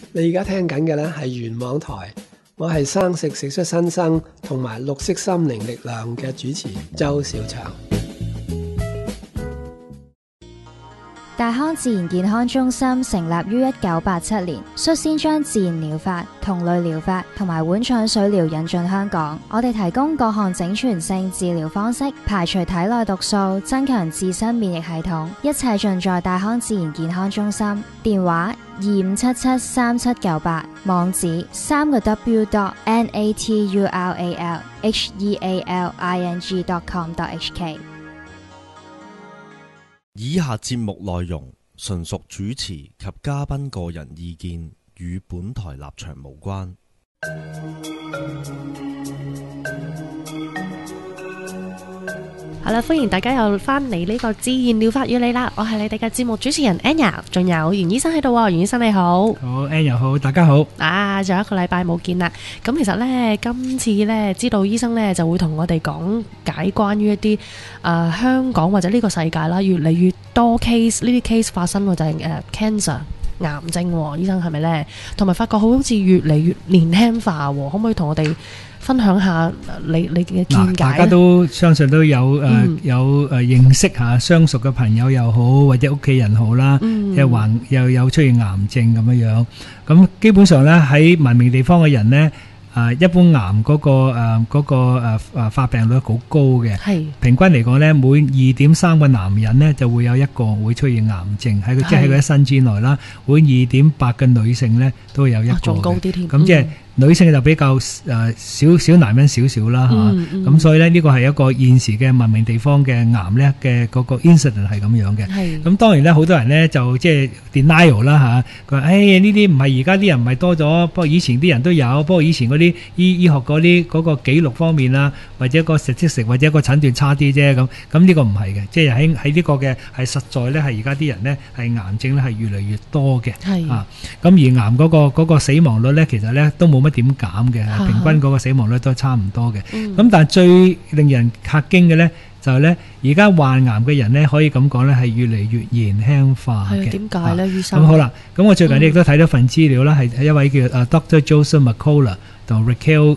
你而家聽緊嘅呢係原網台，我係生食食出新生同埋綠色心靈力量嘅主持周兆祥。 大康自然健康中心成立於1987年，率先將自然療法、同類療法同埋碗腸水療引進香港。我哋提供各項整全性治療方式，排除體內毒素，增強自身免疫系統，一切盡在大康自然健康中心。電話25773798，網址www.naturalhealing.com.hk。 以下節目內容純屬主持及嘉賓個人意見，與本台立場無關。 好啦，歡迎大家又翻嚟呢個自然療法與你啦，我係你哋嘅節目主持人 Anya， 仲有袁醫生喺度喎，袁醫生你好。 好 Anya 好，大家好。 仲有一個禮拜冇見啦，咁其實呢，今次呢，知道醫生呢就會同我哋講解關於一啲香港或者呢個世界啦，越嚟越多 case 呢啲 case 發生喎，就係cancer 癌症喎，醫生係咪呢？同埋發覺好似越嚟越年輕化喎，可唔可以同我哋分享下你嘅見解？ 大家都相信都有認識下相熟嘅朋友又好，或者屋企人好啦，又有出現癌症咁樣。咁基本上咧喺文明地方嘅人咧，一般癌嗰個發病率好高嘅。係平均嚟講咧，每 2.3 個男人咧就會有一個會出現癌症喺佢，即係喺佢一生之內啦。每 2.8 個女性咧都會有一個嘅。仲高啲添。咁即係女性就比較少男人少啦嚇，咁所以咧呢個係一個現時嘅文明地方嘅癌咧嘅嗰個 incident 係咁樣嘅。咁當然咧好多人咧就即係 denial 啦嚇，佢話呢啲唔係而家啲人唔係多咗，不過以前啲人都有，不過以前嗰啲醫學嗰個記錄方面啊，或者個 statistic 或者個診斷差啲啫咁呢個唔係嘅，即係喺呢個嘅係實在咧係而家啲人咧係癌症咧係越嚟越多嘅。咁而癌嗰個死亡率咧其實咧都冇乜點減嘅，平均嗰個死亡率都係差唔多嘅。咁但係最令人嚇驚嘅咧，就係咧而家患癌嘅人咧，可以咁講咧係越嚟越年輕化嘅。點解咧，醫生？咁好啦，咁我最近亦都睇到份資料啦，係一位叫Dr. Joseph McCullough 同 Raquel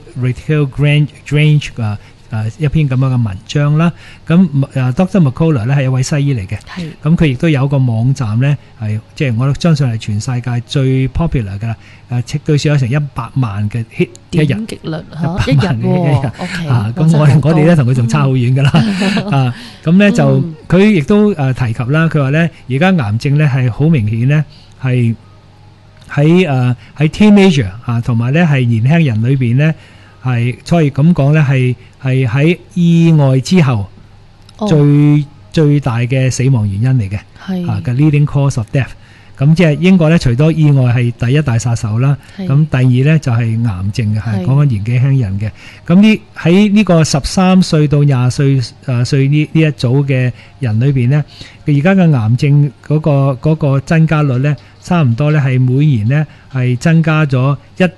Grange 一篇咁樣嘅文章啦。咁Dr. McCullough 咧係一位西醫嚟嘅，咁佢亦都有個網站咧係即係我相信係全世界最 popular 㗎啦。最少有成100萬嘅 hit 一日，點擊率100萬嘅一日。咁我哋咧同佢仲差好遠㗎啦。咁咧就佢亦都提及啦，佢話咧而家癌症咧係好明顯咧係喺teenager 同埋咧係年輕人裏邊咧係，所以咁講咧係喺意外之後最大嘅死亡原因嚟嘅，嘅 leading cause of death。咁即係英國咧，除咗意外係第一大殺手啦，咁第二咧就係癌症嘅，係講緊年紀輕人嘅。咁喺呢個13歲到20歲呢一組嘅人裏邊咧，而家嘅癌症嗰個增加率咧，差唔多咧係每年咧係增加咗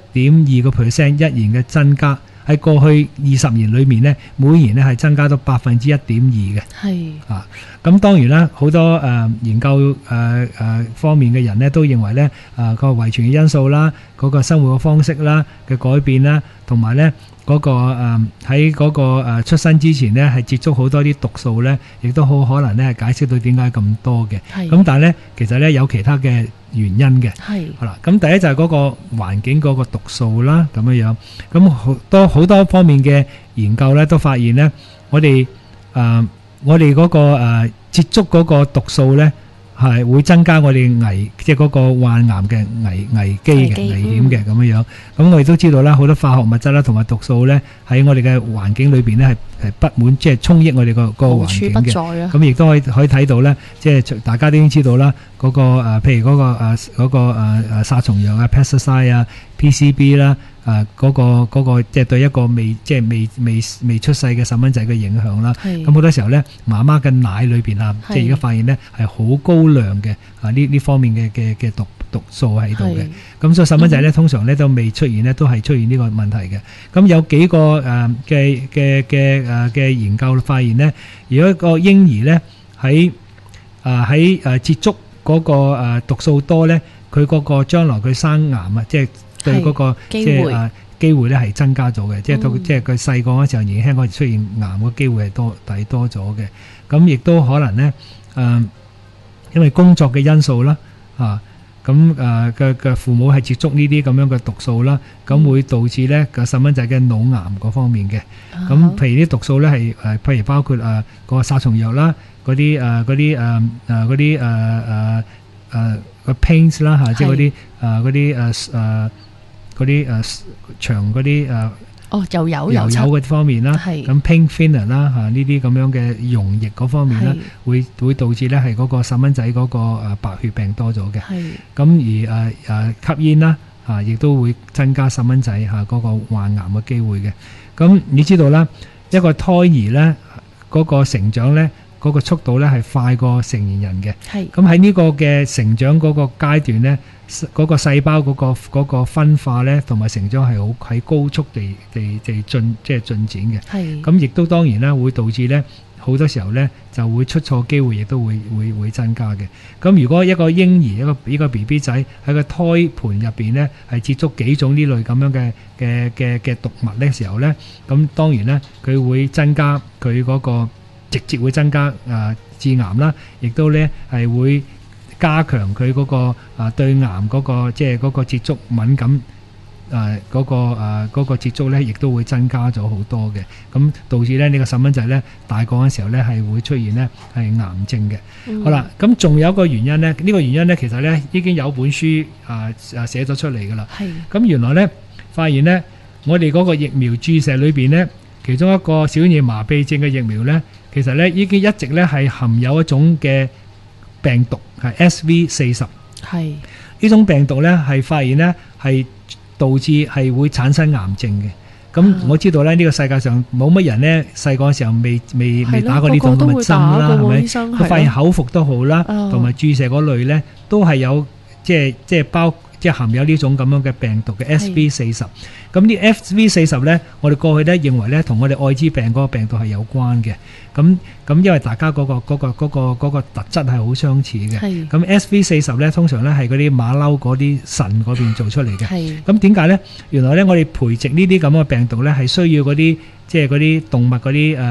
1.2%一年嘅增加。喺過去20年裏面咧，每年咧係增加到 1.2% 嘅。咁當然啦，好多研究方面嘅人咧都認為咧個遺傳嘅因素啦，嗰個生活嘅方式啦嘅改變啦，同埋咧嗰個喺嗰個出生之前咧係接觸好多啲毒素咧，亦都好可能咧係解釋到點解咁多嘅。咁但係咧其實咧有其他嘅原因嘅。好啦，咁第一就係嗰個環境嗰個毒素啦，咁樣。咁好多方面嘅研究咧都發現咧，我哋嗰個接觸嗰個毒素咧係會增加我哋即係嗰個患癌嘅危機嘅危險嘅咁樣。咁我哋都知道啦，好多化學物質啦同埋毒素咧喺我哋嘅環境裏邊咧係不滿，即係充溢我哋個環境嘅。咁亦都可以睇到咧，即係大家都已經知道啦，嗰個譬如嗰個殺蟲藥啊 pesticide 啊 PCB 啦。嗰個即係對一個未出世嘅細蚊仔嘅影響啦。咁好多時候咧，媽媽嘅奶裏邊即係而家發現咧係好高量嘅呢方面嘅毒素喺度嘅。咁所以細蚊仔咧通常咧都未出現咧，都係出現呢個問題嘅。咁有幾個嘅研究發現咧，如果一個嬰兒咧喺接觸嗰個毒素多咧， 佢嗰個將來佢生癌啊，即係對嗰個即係機會咧係增加咗嘅，即係佢細個嗰時候年輕嗰時出現癌嘅機會係多咗嘅。咁亦都可能咧因為工作嘅因素啦咁嘅父母係接觸呢啲咁樣嘅毒素啦，咁會導致咧個細蚊仔嘅腦癌嗰方面嘅。咁譬如啲毒素咧係譬如包括個殺蟲藥啦，嗰啲個 paints 啦嚇，即係嗰啲長嗰啲油嗰啲方面啦，咁 paint thinner 啦嚇，呢啲咁樣嘅溶液嗰方面咧，會導致咧係嗰個細蚊仔嗰個白血病多咗嘅。咁而吸煙啦嚇，亦都會增加細蚊仔嚇嗰個患癌嘅機會嘅。咁你知道啦，一個胎兒咧嗰個成長咧嗰個速度咧係快過成年人嘅。咁喺呢個嘅成長嗰個階段咧，嗰個細胞嗰個分化咧同埋成長係好喺高速地進展嘅。咁亦都當然啦，會導致咧好多時候咧就會出錯機會，亦都會增加嘅。咁如果一個嬰兒一個 BB 仔喺個胎盤入邊咧係接觸幾種呢類咁樣嘅毒物嘅時候咧，咁當然咧佢會增加佢嗰個直接會增加致癌啦，亦都咧係會加強佢嗰個對癌嗰個即係嗰個接觸敏感嗰個接觸咧，亦都會增加咗好多嘅。咁導致咧呢個細蚊仔咧大個嘅時候咧係會出現咧係癌症嘅。好啦，咁仲有一個原因咧，呢個原因咧其實咧已經有本書寫咗出嚟噶啦。咁原來咧發現咧，我哋嗰個疫苗注射裏邊咧，其中一個小兒麻痹症嘅疫苗咧，其實咧已經一直咧係含有一種嘅病毒係 SV40，呢種病毒咧係發現咧係導致係會產生癌症嘅。咁我知道咧呢個世界上冇乜人咧細個嘅時候未打過呢種咁嘅針啦，係咪？佢發現口服都好啦，同埋注射嗰類咧都係有即係含有呢種咁樣嘅病毒嘅 SV40。咁呢 SV40咧，我哋過去咧認為咧同我哋愛滋病嗰個病毒係有關嘅。咁因為大家嗰個特質係好相似嘅。咁 SV40咧通常咧係嗰啲馬騮嗰啲腎嗰邊做出嚟嘅。咁點解咧？原來咧我哋培植呢啲咁嘅病毒咧係需要嗰啲即係嗰啲動物嗰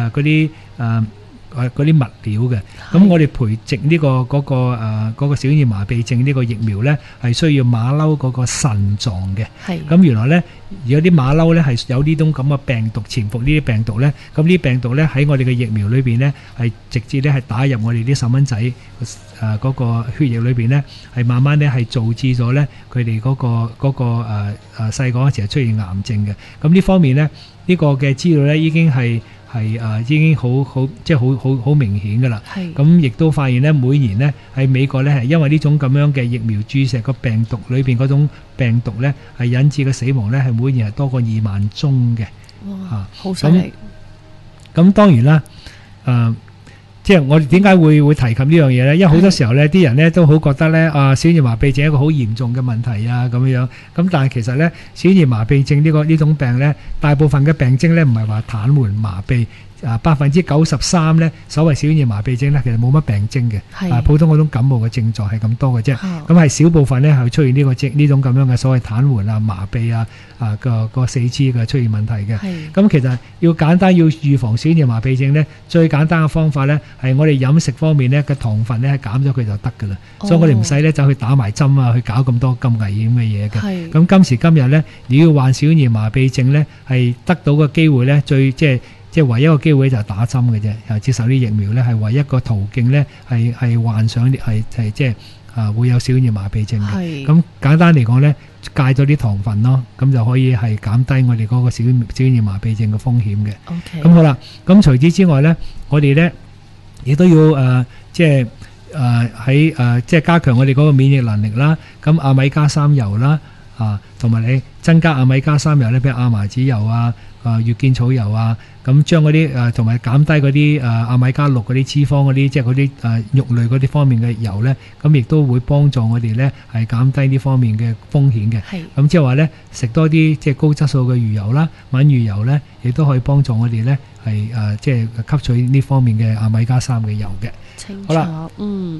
啲物料嘅。咁我哋培植呢嗰個小兒麻痹症呢個疫苗咧係需要馬騮嗰個腎臟嘅。咁原來咧如果啲馬騮咧係有呢種咁嘅病毒潛伏呢啲病毒咧，咁呢啲病毒咧喺我哋嘅疫苗裏邊咧係直接咧係打入我哋啲細蚊仔嗰個血液裏邊咧，係慢慢咧係導致咗咧佢哋嗰個細個嗰時候出現癌症嘅。咁呢方面咧呢個嘅資料咧已經係已經好即係好明顯噶啦。咁亦都發現咧每年咧喺美國咧係因為呢種咁樣嘅疫苗注射個病毒裏邊嗰種病毒咧係引致嘅死亡咧係每年係多過2萬宗嘅。 哇，好犀利！ 咁當然啦，即係我哋點解會提及呢樣嘢咧？因為好多時候咧，啲人咧都好覺得咧，小兒麻痹症係一個好嚴重嘅問題啊，咁樣。咁但係其實咧，小兒麻痹症呢種病咧，大部分嘅病徵咧唔係話癱瘓麻痹。93%咧，所謂小兒麻痹症咧，其實冇乜病徵嘅，普通嗰種感冒嘅症狀係咁多嘅啫。咁係少部分咧係出現呢種咁樣嘅所謂癱瘓啊、麻痹個四肢嘅出現問題嘅。咁其實要預防小兒麻痹症咧，最簡單嘅方法咧係我哋飲食方面咧嘅糖分咧減咗佢就得㗎啦。所以我哋唔使咧走去打埋針啊，去搞咁多咁危險嘅嘢嘅。咁今時今日咧，如果要患小兒麻痹症咧，係得到嘅機會咧，即係唯一個機會就係打針嘅啫，接受啲疫苗咧係唯一個途徑咧係患上係即係會有小兒麻痹症嘅。咁簡單嚟講咧，戒咗啲糖分咯，咁就可以係減低我哋嗰個小兒麻痹症嘅風險嘅。咁好啦，咁除此之外咧，我哋咧亦都要即係即係加強我哋嗰個免疫能力啦。咁阿米加3油啦，同埋你增加阿米加3油咧，譬如亞麻籽油月見草油咁將嗰啲同埋減低嗰啲阿米加6嗰啲脂肪嗰啲，即係嗰啲肉類嗰啲方面嘅油咧，咁亦都會幫助我哋咧係減低呢方面嘅風險嘅。咁即係話咧，食多啲即係高質素嘅魚油啦、炆魚油咧，亦都可以幫助我哋咧係即係吸取呢方面嘅阿米加3嘅油嘅。 清楚。 好啦，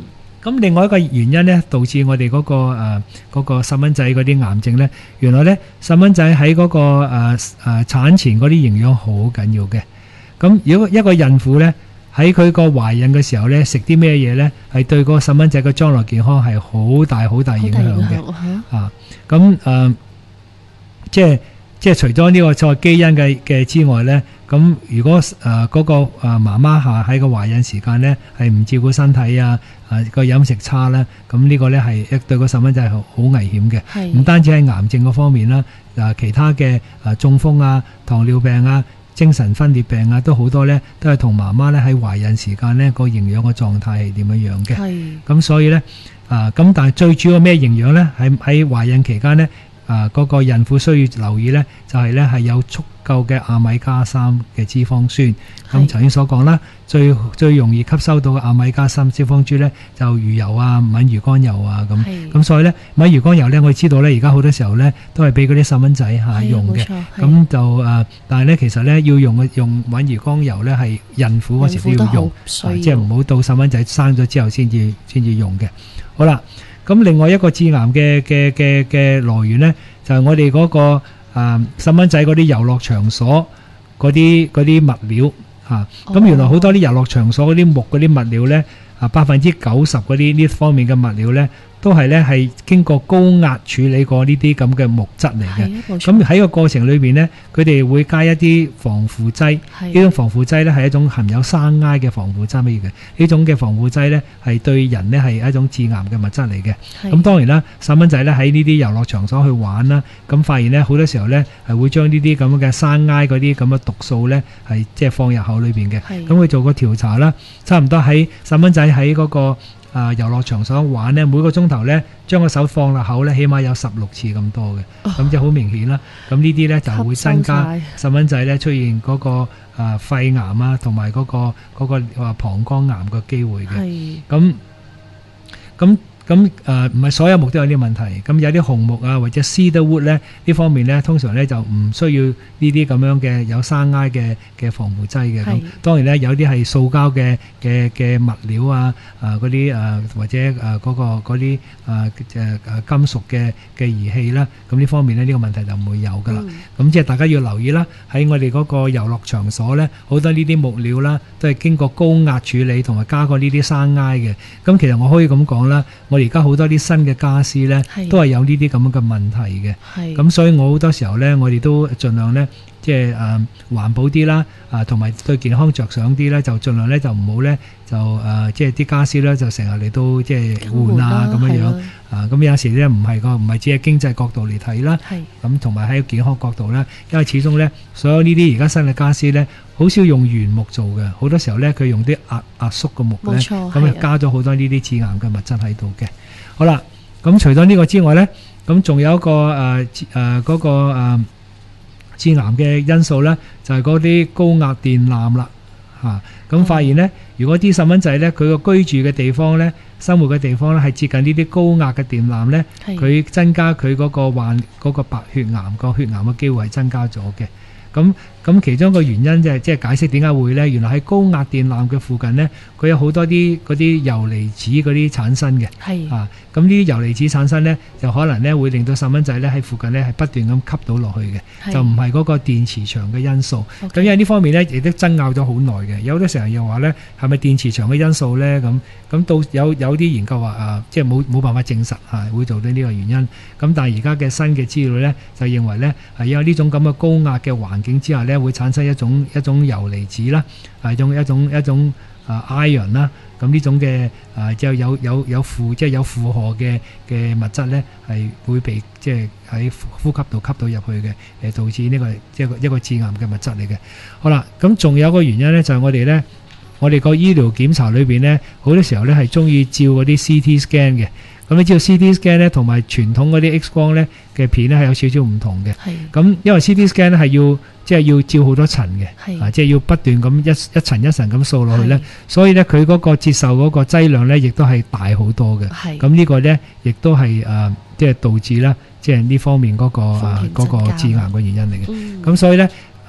咁另外一個原因咧，導致我哋嗰個細蚊仔嗰啲癌症咧，原來咧細蚊仔喺嗰個產前嗰啲營養好緊要嘅。咁如果一個孕婦咧喺佢個懷孕嘅時候咧，食啲咩嘢咧，係對個細蚊仔嘅將來健康係好大影響嘅。咁即係除咗呢個在基因嘅之外咧，咁如果嗰個媽媽喺個懷孕時間咧係唔照顧身體個飲食差咧，咁呢個咧係對個細蚊仔係好危險嘅。唔單止係癌症嗰方面啦，其他嘅中風糖尿病精神分裂病都好多咧，都係同媽媽咧喺懷孕時間咧個營養嘅狀態係點樣嘅。咁所以咧咁但係最主要咩營養咧？喺懷孕期間咧。嗰個孕婦需要留意咧，就係咧係有足夠嘅亞米加3嘅脂肪酸。咁頭先所講啦，最容易吸收到嘅亞米加3脂肪酸咧，就魚油敏魚肝油咁所以咧敏魚肝油咧，我哋知道咧，而家好多時候咧都係俾嗰啲細蚊仔用嘅。咁就但係咧其實咧要用敏魚肝油咧係孕婦嗰時都要用，即係唔好到細蚊仔生咗之後先至用嘅。好啦。咁另外一個致癌嘅來源咧，就係我哋嗰個細蚊仔嗰啲遊樂場所嗰啲物料嚇。咁原來好多啲遊樂場所嗰啲木嗰啲物料咧，90%嗰啲呢方面嘅物料咧，都係咧係經過高壓處理過呢啲咁嘅木質嚟嘅。咁喺個過程裏邊咧，佢哋會加一啲防腐劑。呢種防腐劑咧係一種含有生埃嘅防腐劑嚟嘅。呢種嘅防腐劑咧係對人咧係一種致癌嘅物質嚟嘅。咁當然啦，細蚊仔咧喺呢啲遊樂場所去玩啦，咁發現咧好多時候咧係會將呢啲咁嘅生埃嗰啲咁嘅毒素咧係即係放入口裏邊嘅。咁佢做個調查啦，差唔多喺細蚊仔喺嗰個遊樂場所玩咧，每個鐘頭咧將個手放落口咧，起碼有16次咁多嘅，咁就好明顯啦。咁呢啲咧就會增加細蚊仔咧出現嗰個肺癌同埋嗰個膀胱癌嘅機會嘅。咁唔係所有木都有啲問題，咁有啲紅木或者 cedar wood 咧呢方面咧，通常咧就唔需要呢啲咁樣嘅有生埃嘅防腐劑嘅。咁當然咧有啲係塑膠嘅物料嗰啲或者嗰啲金屬嘅儀器啦，咁呢方面咧呢個問題就唔會有噶啦。咁即係大家要留意啦，喺我哋嗰個遊樂場所咧，好多呢啲木料啦，都係經過高壓處理同埋加過呢啲生埃嘅。咁其實我可以咁講啦，我哋而家好多啲新嘅家私咧，都係有呢啲咁樣嘅問題嘅。咁所以我好多時候咧，我哋都盡量咧，即係環保啲啦，同埋對健康着想啲咧，就盡量咧就唔好咧就即係啲家私咧就成日嚟到即係換咁樣樣。咁有時咧唔係只係經濟角度嚟睇啦，咁同埋喺健康角度咧，因為始終咧所有呢啲而家新嘅家私咧，好少用原木做嘅，好多時候咧佢用啲壓縮嘅木咧，咁加咗好多呢啲致癌嘅物質喺度嘅。好啦，咁除咗呢個之外咧，咁仲有一個嗰個致癌嘅因素咧，就係嗰啲高壓電纜啦。咁發現咧，如果啲細蚊仔咧，佢個居住嘅地方咧，生活嘅地方咧，係接近呢啲高壓嘅電纜咧，佢增加佢嗰個患嗰個白血癌個血癌嘅機會係增加咗嘅。咁其中一個原因即係解釋點解會咧？原來喺高壓電纜嘅附近咧，佢有好多啲嗰啲游離子嗰啲產生嘅。咁呢啲游離子產生咧，就可能咧會令到細蚊仔咧喺附近咧係不斷咁吸到落去嘅，就唔係嗰個電磁場嘅因素。咁因為呢方面咧亦都爭拗咗好耐嘅，有好多成日又話咧係咪電磁場嘅因素咧？咁到有啲研究話即係冇辦法證實會做到呢個原因。咁但係而家嘅新嘅資料咧就認為咧係因為呢種咁嘅高壓嘅環境之下咧，會產生一種游離子啦，一種iron 啦，咁呢種嘅即係有負荷嘅物質咧，係會被即係喺呼吸道吸到入去嘅，導致呢個一個致癌嘅物質嚟嘅。好啦，咁仲有一個原因咧，就係我哋個醫療檢查裏邊咧，好多時候咧係中意照嗰啲 CT scan 嘅。咁你知道 CT scan 咧同埋傳統嗰啲 X 光咧嘅片咧係有少少唔同嘅。咁因為 CT scan 咧係要照好多層嘅，即係要不斷咁一層一層咁掃落去咧，所以咧佢嗰個接受嗰個劑量咧亦都係大好多嘅。咁呢個咧亦都係即係導致啦，即係呢方面嗰個致癌嘅原因嚟嘅。咁所以咧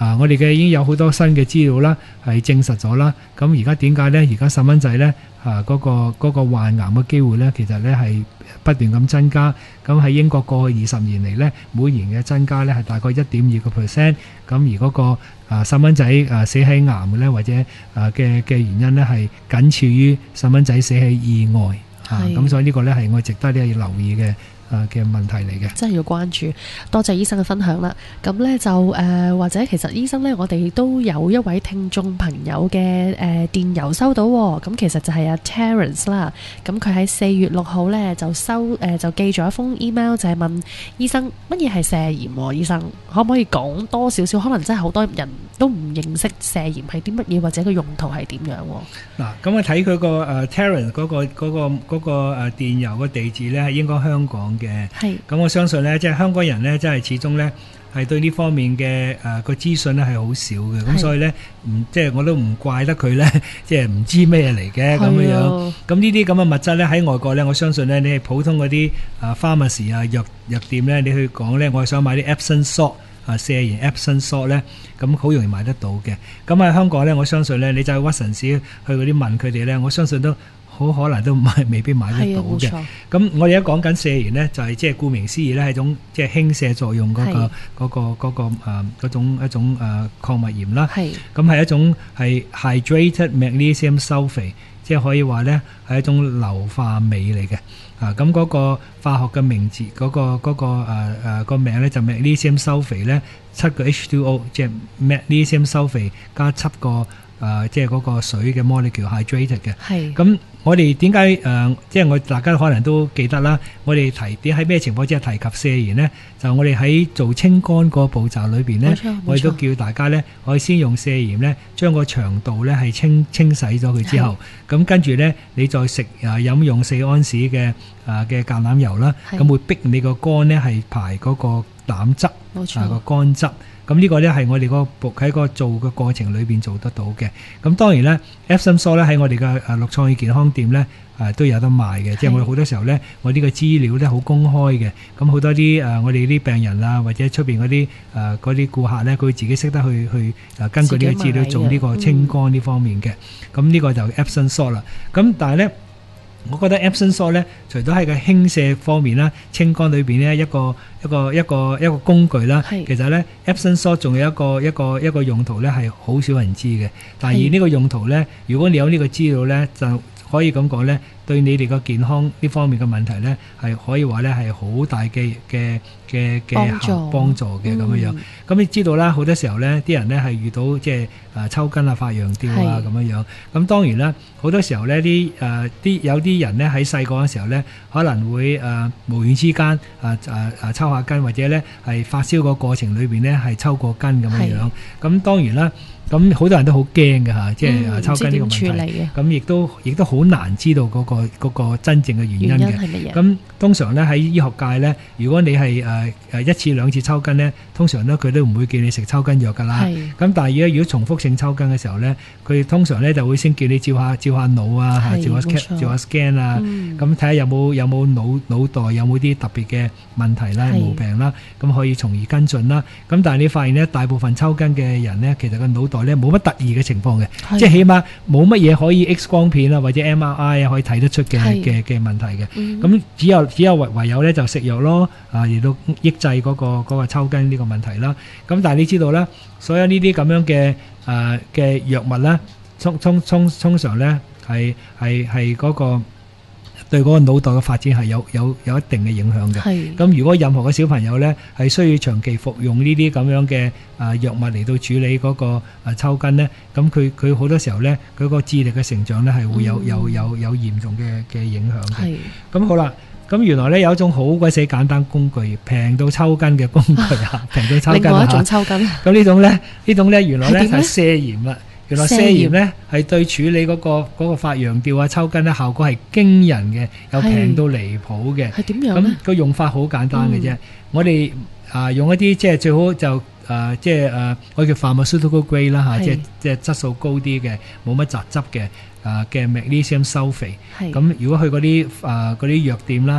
我哋嘅已經有好多新嘅資料啦，係證實咗啦。咁而家點解呢？而家細蚊仔呢，嗰個患癌嘅機會呢，其實呢係不斷咁增加。咁喺英國過去20年嚟呢，每年嘅增加呢係大概1.2%。咁而嗰個細蚊仔死喺癌嘅呢，或者嘅原因呢，係僅次於細蚊仔死喺意外。咁所以呢個呢係我值得呢要留意嘅問題嚟嘅， 真係要關注。多謝醫生嘅分享啦。咁呢就或者其實醫生呢，我哋都有一位聽眾朋友嘅電郵收到喎。咁其實就係阿 Terence 啦。咁佢喺4月6號呢就就寄咗一封 email， 就係問醫生乜嘢係瀉鹽。醫生可唔可以講多少少？可能真係好多人都唔認識瀉鹽係啲乜嘢，或者個用途係點樣？ 嗱，咁我睇佢個Terence 嗰個電郵嘅地址呢，係應該香港嘅。係，咁我相信呢，即係香港人呢，真係始終呢係對呢方面嘅個資訊呢係好少嘅，咁所以呢，即係我都唔怪得佢呢，即係唔知咩嚟嘅咁樣樣。咁呢啲咁嘅物質呢，喺外國呢，我相信呢，你係普通嗰啲pharmacy 藥店呢，你去講呢，我係想買啲 Epsom salt 瀉鹽 Epsom salt 呢，咁好容易買得到嘅。咁喺香港呢，我相信呢，你就去屈臣氏去嗰啲問佢哋呢，我相信都好可能都未必買得到嘅。咁我哋而家講緊瀉鹽呢，就係即係顧名思義呢，係一種即係輕瀉作用嗰種一種礦物鹽啦。咁係一種係 hydrated magnesium sulfate， 即係可以話呢係一種硫化鎂嚟嘅。咁嗰個化學嘅名字個名呢，就 magnesium sulfate 呢，7個 H2O， 即係 magnesium sulfate 加7個即係嗰個水嘅 molecule hydrated 嘅。咁我哋點解即係大家可能都記得啦，我哋點喺咩情況之下提及瀉鹽呢？就我哋喺做清乾個步驟裏邊呢，我哋都叫大家呢，可以先用瀉鹽呢，將個腸道呢係清洗咗佢之後，咁跟住呢，你再飲用4安士嘅橄欖油啦，咁會逼你個肝呢係排嗰個膽汁，個肝汁。咁呢個呢係我哋喺個做嘅過程裏邊做得到嘅。咁當然呢 Epsom salt 咧喺我哋嘅陸創意健康店呢都有得賣嘅。即係我哋好多時候呢，我呢個資料呢好公開嘅。咁好多啲我哋啲病人啊，或者出邊嗰啲顧客呢，佢自己識得去根據呢個資料做呢個清乾呢方面嘅。咁呢個就 Epsom salt 啦。咁但係呢，我覺得 Epsom salt 咧，除咗喺個輕瀉方面啦，清乾裏邊呢一個工具啦，其實咧 Epsom salt 仲有一個用途咧係好少人知嘅。但係呢個用途咧，如果你有呢個資料咧，就可以咁講咧，對你哋個健康呢方面嘅問題咧，係可以話咧係好大嘅幫助嘅咁樣樣。咁你知道啦，好多時候咧，啲人咧係遇到即係抽筋啊、發羊吊啊咁樣樣。咁當然啦，好多時候咧有啲人咧喺細個嘅時候咧，可能會無緣之間抽下筋，或者咧係發燒個過程裏邊咧係抽過筋咁樣樣。咁當然啦。咁好多人都好驚嘅嚇，即係抽筋呢個問題。咁亦都好難知道嗰個真正嘅原因嘅。咁通常咧喺醫學界咧，如果你係1次2次抽筋咧，通常咧佢都唔會叫你食抽筋藥㗎啦。咁但係如果重複性抽筋嘅時候咧，佢通常咧就會先叫你照下腦啊，照下 scan 啊，咁睇下有冇腦袋有冇啲特別嘅問題啦、毛病啦，咁可以從而跟進啦。咁但係你發現咧，大部分抽筋嘅人咧，其實個腦袋咧冇乜特異嘅情況嘅，即係起碼冇乜嘢可以 X 光片啊或者 MRI 啊可以睇得出嘅問題嘅。咁只有唯有咧就食藥咯，亦都抑制嗰個抽筋呢個問題啦。咁但係你知道咧，所有呢啲咁樣嘅藥物咧，通常咧係嗰個對嗰個腦袋嘅發展係有一定嘅影響嘅。咁如果任何嘅小朋友咧係需要長期服用呢啲咁樣嘅藥物嚟到處理嗰個抽筋咧，咁佢好多時候咧佢個智力嘅成長咧係會有嚴重嘅影響嘅。咁好啦，咁原來咧有一種好鬼死簡單工具，平到抽筋嘅工具啊，平到抽筋啊！ 另外一種抽筋。 咁呢種咧原來咧係瀉鹽啦。原來瀉鹽咧係對處理嗰個發羊吊啊、抽筋咧效果係驚人嘅，又平到離譜嘅。係點樣咧？咁個用法好簡單嘅啫。我哋用一啲即係最好就即係我叫 pharmaceutical grade 啦嚇，即係質素高啲嘅，冇乜雜質嘅magnesium sulfate。咁如果去嗰啲藥店啦，咁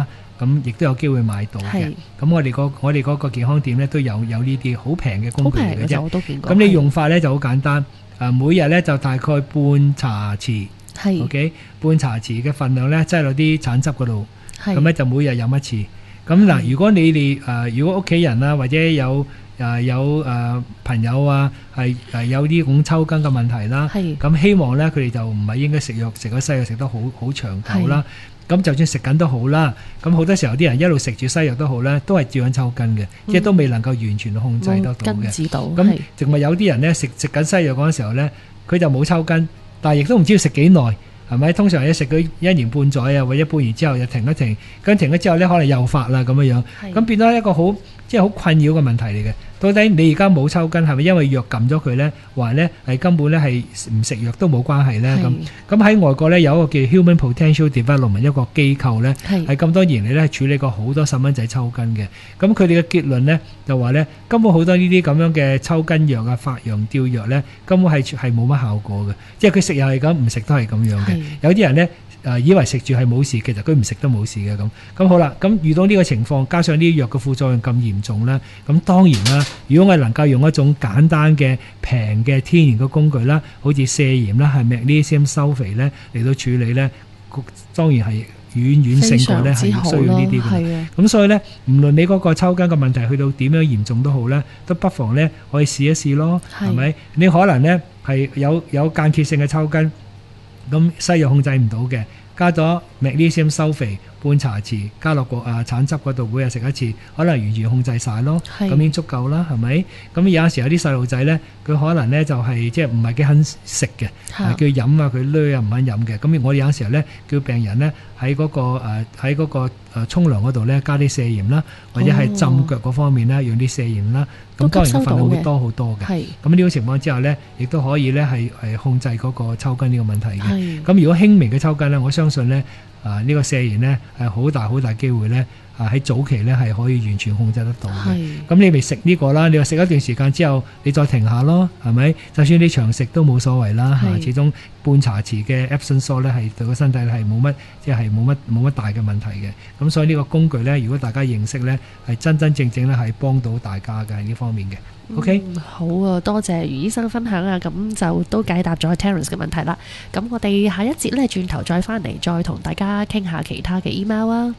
咁亦都有機會買到嘅。咁我哋嗰個健康店咧都有呢啲好平嘅工具嚟嘅啫。 我都見過。 咁你用法咧就好簡單，每日咧就大概半茶匙，OK， 半茶匙嘅份量咧擠落啲橙汁嗰度，咁咧就每日飲一次。咁嗱，如果你哋如果屋企人啊或者有朋友啊係有呢種抽筋嘅問題啦，咁希望咧佢哋就唔係應該食藥食咗西藥食得好長久啦。咁就算食緊都好啦，咁好多時候啲人一路食住西藥都好咧，都係照樣抽筋嘅，即係都未能夠完全控制得到嘅。根治到。咁淨係有啲人咧食緊西藥嗰陣時候咧，佢就冇抽筋，但係亦都唔知要食幾耐，係咪？通常咧食佢1年半載啊，或者半年之後又停一停，咁停咗之後咧可能又發啦咁樣樣，咁變咗一個好困擾嘅問題嚟嘅。到底你而家冇抽筋係咪因為藥撳咗佢咧，還咧係根本咧係唔食藥都冇關係咧？咁喺外國咧有一個叫 Human Potential Development 一個機構咧，係咁多年嚟咧處理過好多細蚊仔抽筋嘅。咁佢哋嘅結論咧就話咧，根本好多呢啲咁樣嘅抽筋藥啊、發羊吊藥咧，根本係冇乜效果嘅，即係佢食又係咁，唔食都係咁樣嘅。有啲人咧以為食住係冇事，其實佢唔食都冇事嘅咁。咁好啦，咁遇到呢個情況，加上呢啲藥嘅副作用咁嚴重咧，咁當然啦，如果我哋能夠用一種簡單嘅平嘅天然嘅工具啦，好似瀉鹽啦，係 Magnesium Sulfate 咧嚟到處理咧，當然係遠勝過咧係需要呢啲嘅。咁所以咧，無論你嗰個抽筋嘅問題去到點樣嚴重都好咧，都不妨咧可以試一試咯，係咪？你可能咧係有間歇性嘅抽筋。咁西藥控制唔到嘅，加咗 Magnesium Sulfate 半茶匙，加落個橙汁嗰度，每日食一次，可能完全控制晒咯，咁已經足夠啦，係咪？咁有陣時有啲細路仔咧，佢可能咧就係即係唔係幾肯食嘅，叫佢飲啊，佢攣啊唔肯飲嘅。咁我哋有陣時候咧叫病人咧喺嗰個沖涼嗰度咧加啲瀉鹽啦，或者係浸腳嗰方面咧用啲瀉鹽啦，咁當然個份量會多好多嘅。咁呢種情況之下咧，亦都可以咧係控制嗰個抽筋呢個問題嘅。咁如果輕微嘅抽筋咧，我相信咧呢個瀉鹽咧係好大機會咧喺早期咧係可以完全控制得到嘅。咁你咪食呢個啦，你話食一段時間之後，你再停下咯，係咪？就算你長食都冇所謂啦，始終半茶匙嘅 Epsom salt 咧係對個身體係冇乜即係冇乜大嘅問題嘅。咁所以呢個工具咧，如果大家認識咧，係真正咧係幫到大家嘅喺呢方面嘅。OK， 好啊，多謝余醫生分享啊，咁就都解答咗 Terence 嘅問題啦。咁我哋下一節咧轉頭再翻嚟，再同大家傾下其他嘅 email 啊。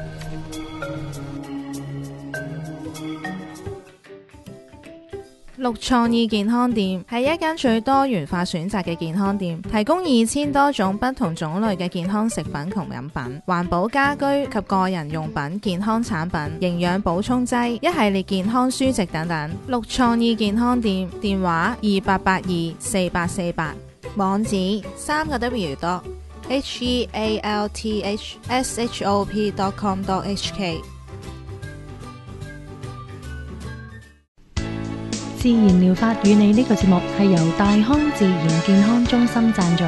綠創意健康店係一間最多元化選擇嘅健康店，提供2000多種不同種類嘅健康食品同飲品、環保家居及個人用品、健康產品、營養補充劑、一系列健康書籍等等。綠創意健康店電話28824848，網址3個W.healthshop.com.hk。 自然療法與你呢個節目係由大康自然健康中心贊助。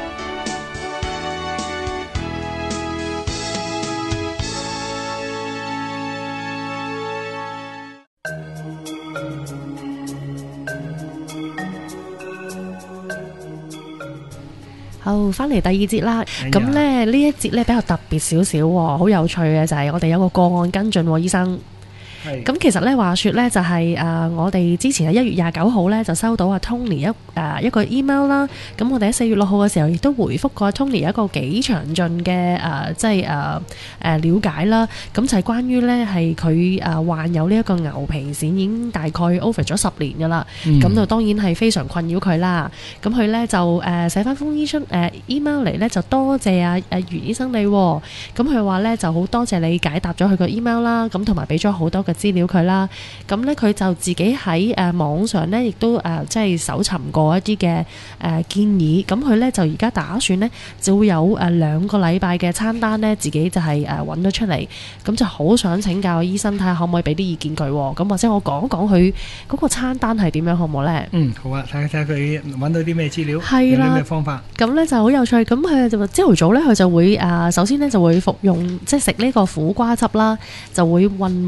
好，翻嚟第二節啦。咁咧呢一節咧比較特別少少，好有趣嘅就係我哋有個個案跟進，醫生。咁其實咧話說咧就係我哋之前喺1月29號咧就收到阿 Tony 一個 email 啦。咁我哋喺4月6號嘅時候亦都回覆過 Tony 一個幾詳盡嘅即係了解啦。咁就係關於咧係佢患有呢一個牛皮癬已經大概 over 咗10年噶啦。咁就當然係非常困擾佢啦。咁佢咧就寫翻封 email 嚟咧就多謝阿袁醫生你。咁佢話咧就好多謝你解答咗佢個 email 啦。咁同埋俾咗好多嘅資料佢啦，咁咧佢就自己喺網上咧，亦都即係搜尋過一啲嘅建議，咁佢咧就而家打算咧就會有2個禮拜嘅餐單咧，自己就係揾咗出嚟，咁就好想請教醫生睇下可唔可以俾啲意見佢，咁或者我講講佢嗰個餐單係點樣好唔好咧？ 好啊，睇下佢揾到啲咩資料， 係啦， 有啲咩方法。咁咧就好有趣，咁佢就朝頭早咧，佢就會首先咧就會服用即係食呢個苦瓜汁啦，就會混和埋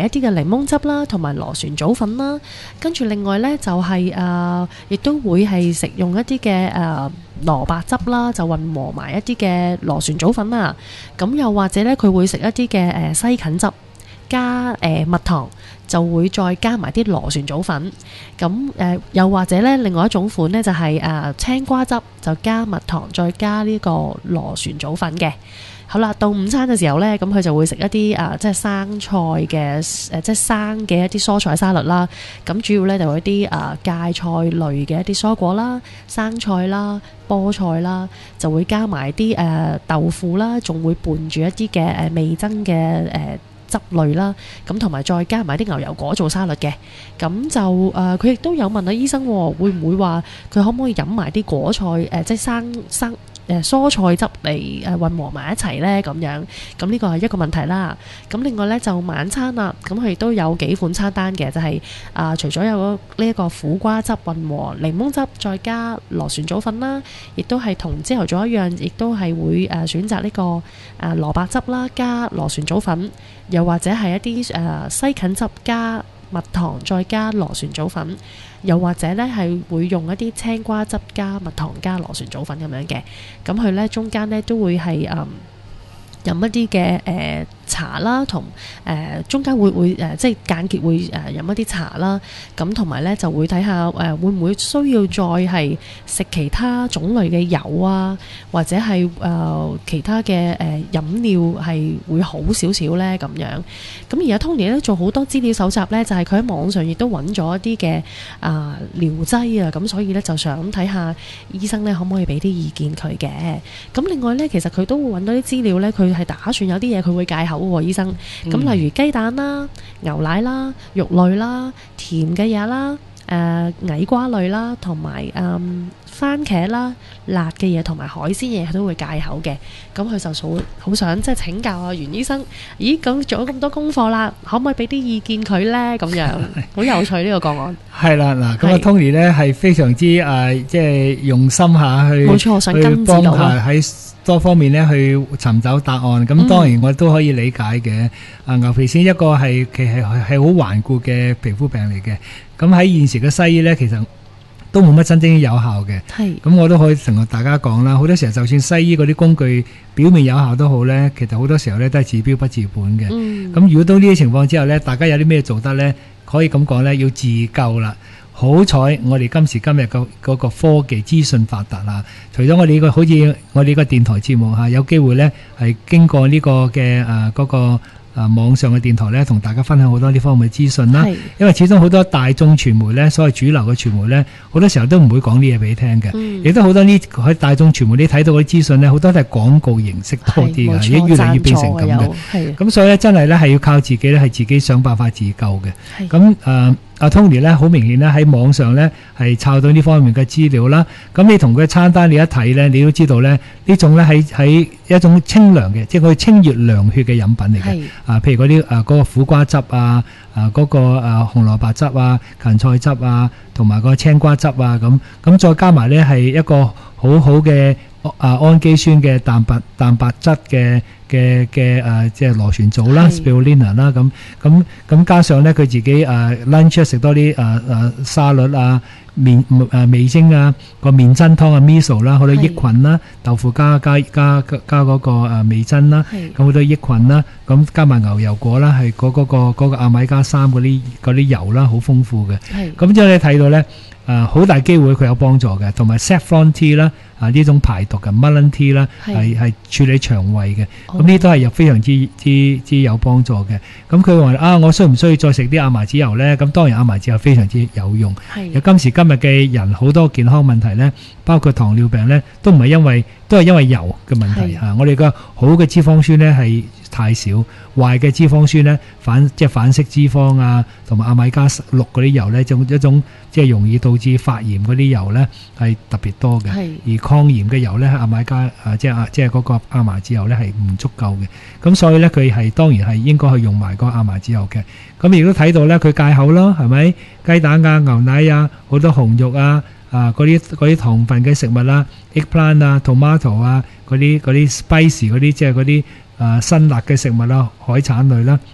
一啲嘅檸檬汁啦，同埋螺旋藻粉啦。跟住另外呢，就係亦都會係食用一啲嘅蘿蔔汁啦，就混和埋一啲嘅螺旋藻粉啦。咁又或者呢，佢會食一啲嘅西芹汁加蜜糖，就會再加埋啲螺旋藻粉。咁又或者呢，另外一種款呢，就係青瓜汁，就加蜜糖再加呢個螺旋藻粉嘅。好啦，到午餐嘅時候呢，咁佢就會食一啲即係生菜嘅即係生嘅一啲蔬菜沙律啦。咁主要呢，就會一啲芥菜類嘅一啲蔬果啦、生菜啦、菠菜啦，就會加埋啲豆腐啦，仲會伴住一啲嘅味噌嘅汁類啦。咁同埋再加埋啲牛油果做沙律嘅。咁就佢亦都有問醫生會唔會話佢可唔可以飲埋啲果菜即係生蔬菜汁嚟混和埋一齊呢？咁樣，咁呢個係一個問題啦。咁另外呢，就晚餐啦，咁佢亦都有幾款餐單嘅，就係除咗有呢一個苦瓜汁混和檸檬汁，再加螺旋藻粉啦，亦都係同朝頭早一樣，亦都係會選擇呢個蘿蔔汁啦，加螺旋藻粉，又或者係一啲西芹汁加蜜糖再加螺旋藻粉，又或者呢係會用一啲青瓜汁加蜜糖加螺旋藻粉咁樣嘅。咁佢呢中間呢都會係飲一啲嘅茶啦，同中間會即係間歇會飲一啲茶啦。咁同埋呢就會睇下會唔會需要再係食其他種類嘅油啊，或者係其他嘅飲料係會好少少呢咁樣。咁而家 Tony 呢做好多資料搜集呢，就係佢喺網上亦都揾咗一啲嘅療劑啊。咁所以呢就想睇下醫生呢可唔可以俾啲意見佢嘅。咁另外呢，其實佢都會揾到啲資料呢，佢係打算有啲嘢佢會戒口喎，醫生。咁例如雞蛋啦、牛奶啦、肉類啦、甜嘅嘢啦、矮瓜類啦，同埋番茄啦、辣嘅嘢同埋海鮮嘢，佢都會戒口嘅。咁佢就好想即係請教阿袁醫生，咦咁做咗咁多功課啦，可唔可以俾啲意見佢呢？咁樣好有趣呢個個案。 係啦，嗱，咁啊 Tony 呢係非常之即係用心下去， 冇錯，我想跟幫下喺多方面咧去尋找答案。咁當然我都可以理解嘅。牛皮癬一個係其實係好頑固嘅皮膚病嚟嘅。咁喺現時嘅西醫咧，其實都冇乜真正有效嘅。係。咁我都可以同大家講啦，好多時候就算西醫嗰啲工具表面有效都好咧，其實好多時候咧都係治標不治本嘅。咁如果到呢啲情況之後咧，大家有啲咩做得咧？可以咁講咧，要自救啦。好彩我哋今時今日嗰個科技資訊發達啦，除咗我哋好似我哋個電台節目有機會咧係經過呢個嘅嗰個網上嘅電台咧，同大家分享好多呢方面嘅資訊啦。因為始終好多大眾傳媒咧，所謂主流嘅傳媒咧，好多時候都唔會講啲嘢俾你聽嘅。亦都好多呢喺大眾傳媒你睇到嘅資訊咧，好多都係廣告形式多啲嘅，而家越嚟越變成咁嘅。咁所以咧，真係咧係要靠自己咧，係自己想辦法自救嘅。咁阿 Tony 咧，好明顯咧喺網上咧係抄到呢方面嘅資料啦。咁你同佢餐單你一睇咧，你都知道咧呢種咧喺一種清涼嘅，即係佢清熱涼血嘅飲品嚟嘅。譬如嗰啲嗰個苦瓜汁嗰個紅蘿蔔汁芹菜汁同埋個青瓜汁咁再加埋咧係一個好好嘅氨基酸嘅蛋白質嘅即係螺旋藻啦 spirulina 啦，咁加上咧佢自己lunch 食多啲沙律味精個麵筋湯miso 啦，好多益菌啦，豆腐加嗰個味噌啦，咁好多益菌啦，咁加埋牛油果啦，係嗰個亞米加3嗰啲油啦，好豐富嘅。咁之後你睇到咧好大機會佢有幫助嘅，同埋 saffron tea 啦呢種排毒嘅 mullein tea 啦，係處理腸胃嘅。咁呢都係有非常之有幫助嘅。咁佢話我需唔需要再食啲亞麻籽油咧？咁當然亞麻籽油非常之有用。有今時今日嘅人好多健康問題咧，包括糖尿病咧，都係因為油嘅問題。我哋個好嘅脂肪酸咧係太少，壞嘅脂肪酸咧即係反式脂肪同埋亞米加6嗰啲油咧，一種即係容易導致發炎嗰啲油咧係特別多嘅。而抗炎嘅油咧，亞米加即係嗰個亞麻籽油咧係唔足夠嘅。咁所以咧佢係當然係應該去用埋個亞麻籽油嘅。咁亦都睇到咧佢戒口啦，係咪雞蛋牛奶好多紅肉嗰啲糖分嘅食物eggplant tomato 嗰啲 spicy 嗰啲即係嗰啲辛辣嘅食物海產類啦。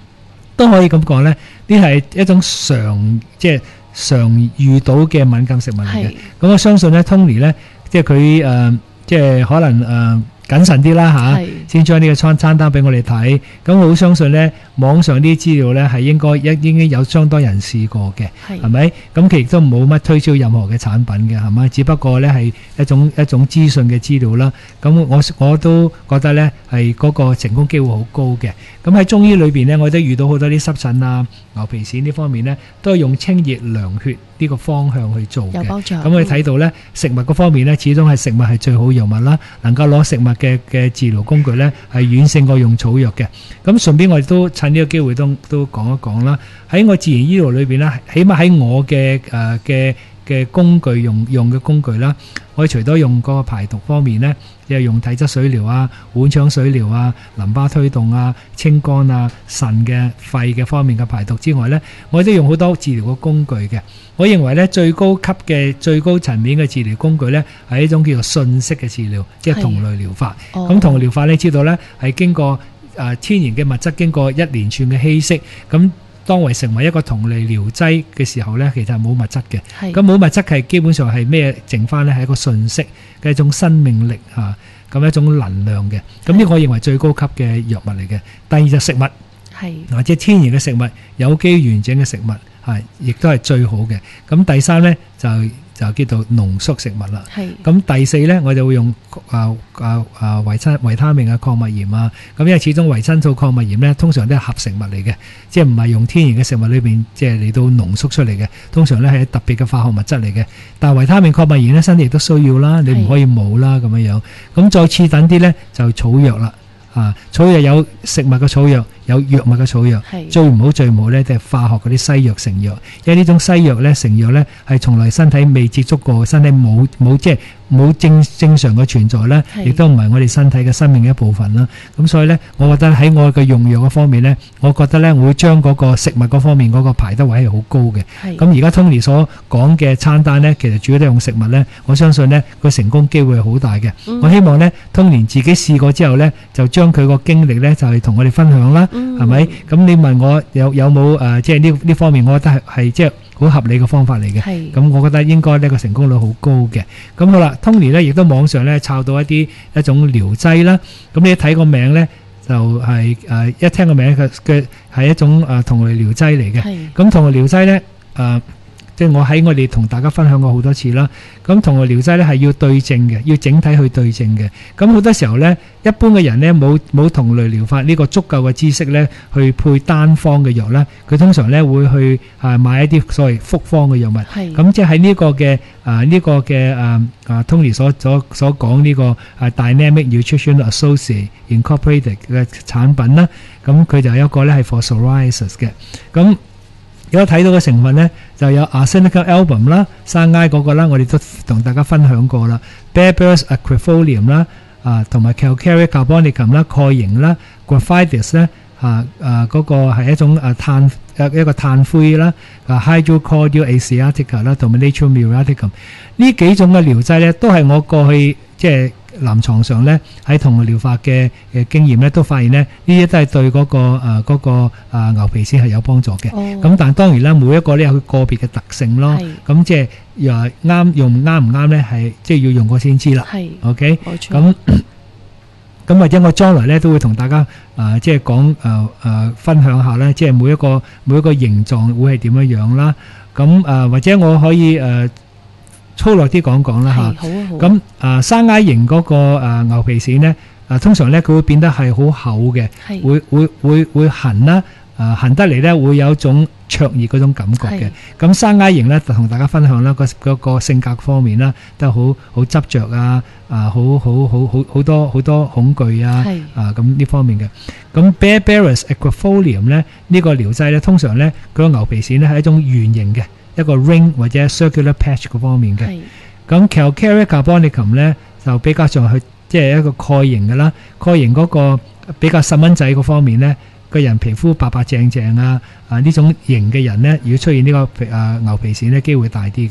都可以咁講咧，呢係一種常遇到嘅敏感食物嚟嘅。咁我相信咧 Tony 咧，即係佢即係可能謹慎啲啦嚇，先將呢個餐單俾我哋睇。咁我好相信咧，網上啲資料咧係應該有相當人試過嘅，係咪？咁佢亦都冇乜推銷任何嘅產品嘅，係咪？只不過咧係一種資訊嘅資料啦。咁我都覺得咧係嗰個成功機會好高嘅。咁喺中醫裏邊咧，我都遇到好多啲濕疹啊、牛皮癬呢方面咧，都係用清熱涼血呢個方向去做嘅。有幫助。咁我哋睇到咧，食物嗰方面咧，始終係食物係最好藥物啦，能夠攞食物嘅治療工具咧，係遠勝過用草藥嘅。咁順便我哋都趁呢個機會都講一講啦。喺我自然醫療裏邊咧，起碼喺我嘅工具用嘅工具啦，我除咗用嗰個排毒方面咧，即係用體質水療啊、碗腸水療啊、淋巴推動啊、清肝啊、腎嘅肺嘅方面嘅排毒之外咧，我都用好多治療嘅工具嘅。我認為咧，最高級嘅最高層面嘅治療工具咧，係一種叫做信息嘅治療，即係同類療法。咁同類療法你知道咧，係經過天然嘅物質經過一連串嘅稀釋，咁當為成為一個同類療劑嘅時候咧，其實係冇物質嘅。咁冇物質係基本上係咩剩翻咧？係一個信息嘅一種生命力嚇，咁一種能量嘅。咁呢個我認為最高級嘅藥物嚟嘅。第二就食物，或者天然嘅食物、有機完整嘅食物，係亦都係最好嘅。咁第三咧就叫做濃縮食物啦。咁第四咧，我就會用維他命啊、礦物鹽啊。咁因為始終維生素、礦物鹽咧，通常都係合成物嚟嘅，即係唔係用天然嘅食物裏邊即係嚟到濃縮出嚟嘅。通常咧係特別嘅化學物質嚟嘅。但係維他命、礦物鹽咧，身體亦都需要啦，你唔可以冇啦咁樣樣。咁再次等啲咧就草藥啦。草藥有食物嘅草藥，有藥物嘅草藥，最唔好咧就係化學嗰啲西藥成藥，因為呢種西藥咧成藥咧係從來身體未接觸過，身體冇即係冇正常嘅存在咧，亦都唔係我哋身體嘅生命嘅一部分啦。咁所以咧，我覺得喺我嘅用藥嘅方面咧，我覺得咧我會將嗰個食物嗰方面嗰個排得位係好高嘅。咁而家 Tony 所講嘅餐單咧，其實主要都係用食物咧，我相信咧個成功機會係好大嘅。我希望咧 Tony 自己試過之後咧，就將佢個經歷咧就係同我哋分享啦，係咪？咁你問我有冇即係呢方面，我覺得係即係好合理嘅方法嚟嘅。咁我覺得應該呢個成功率好高嘅。咁好啦 ，Tony 咧亦都網上咧抄到一種療劑啦。咁你一睇個名咧，就係一聽個名嘅係一種同類療劑嚟嘅。咁同類療劑咧即係我喺我哋同大家分享過好多次啦。咁同類療劑咧係要對症嘅，要整體去對症嘅。咁好多時候咧，一般嘅人咧冇同類療法呢個足夠嘅知識咧，去配單方嘅藥咧，佢通常咧會去買一啲所謂複方嘅藥物。咁即係喺呢個嘅Tony 所講呢個Dynamic Nutrition Associate Incorporated 嘅產品啦。咁佢就有一個咧係 for psoriasis 嘅。咁如果睇到嘅成分咧，就有 Arsenicum album 啦、山埃嗰個啦，我哋都同大家分享過啦。Bearberries aquifolium 啦，同埋 Calcareous carbonicum 啦、鈣型啦、Graphidis 咧，嗰個係一種一個炭灰啦，Hydrocordial asiatica 啦，同埋 Natrium muriaticum 呢幾種嘅療劑咧，都係我過去即係臨床上咧喺同類療法嘅經驗咧，都發現咧呢啲都係對嗰個牛皮癬係有幫助嘅。咁但係當然啦，每一個咧有佢個別嘅特性咯。咁即係又啱用啱唔啱咧，係即係要用過先知啦。OK，冇錯。咁或者我將來咧都會同大家即係講分享下咧，即係每一個形狀會係點樣樣啦。咁或者我可以粗略啲講講啦嚇。咁山埃型嗰個牛皮癬咧，通常咧佢會變得係好厚嘅，會痕啦，痕得嚟咧會有一種灼熱嗰種感覺嘅。咁山埃型咧就同大家分享啦，個性格方面啦，都好執着啊，好多恐懼啊，咁呢方面嘅。咁 Bearberries aquifolium 咧呢個療劑咧，通常咧佢個牛皮癬咧係一種圓形嘅。一個 ring 或者 circular patch 嗰方面嘅，咁 Calcareous carbonicum 咧就比較上去即係一個鈣型嘅啦，鈣型嗰個比較細蚊仔嗰方面咧，個人皮膚白白淨淨呢種型嘅人咧，如果出現呢個牛皮癬咧，機會大啲嘅。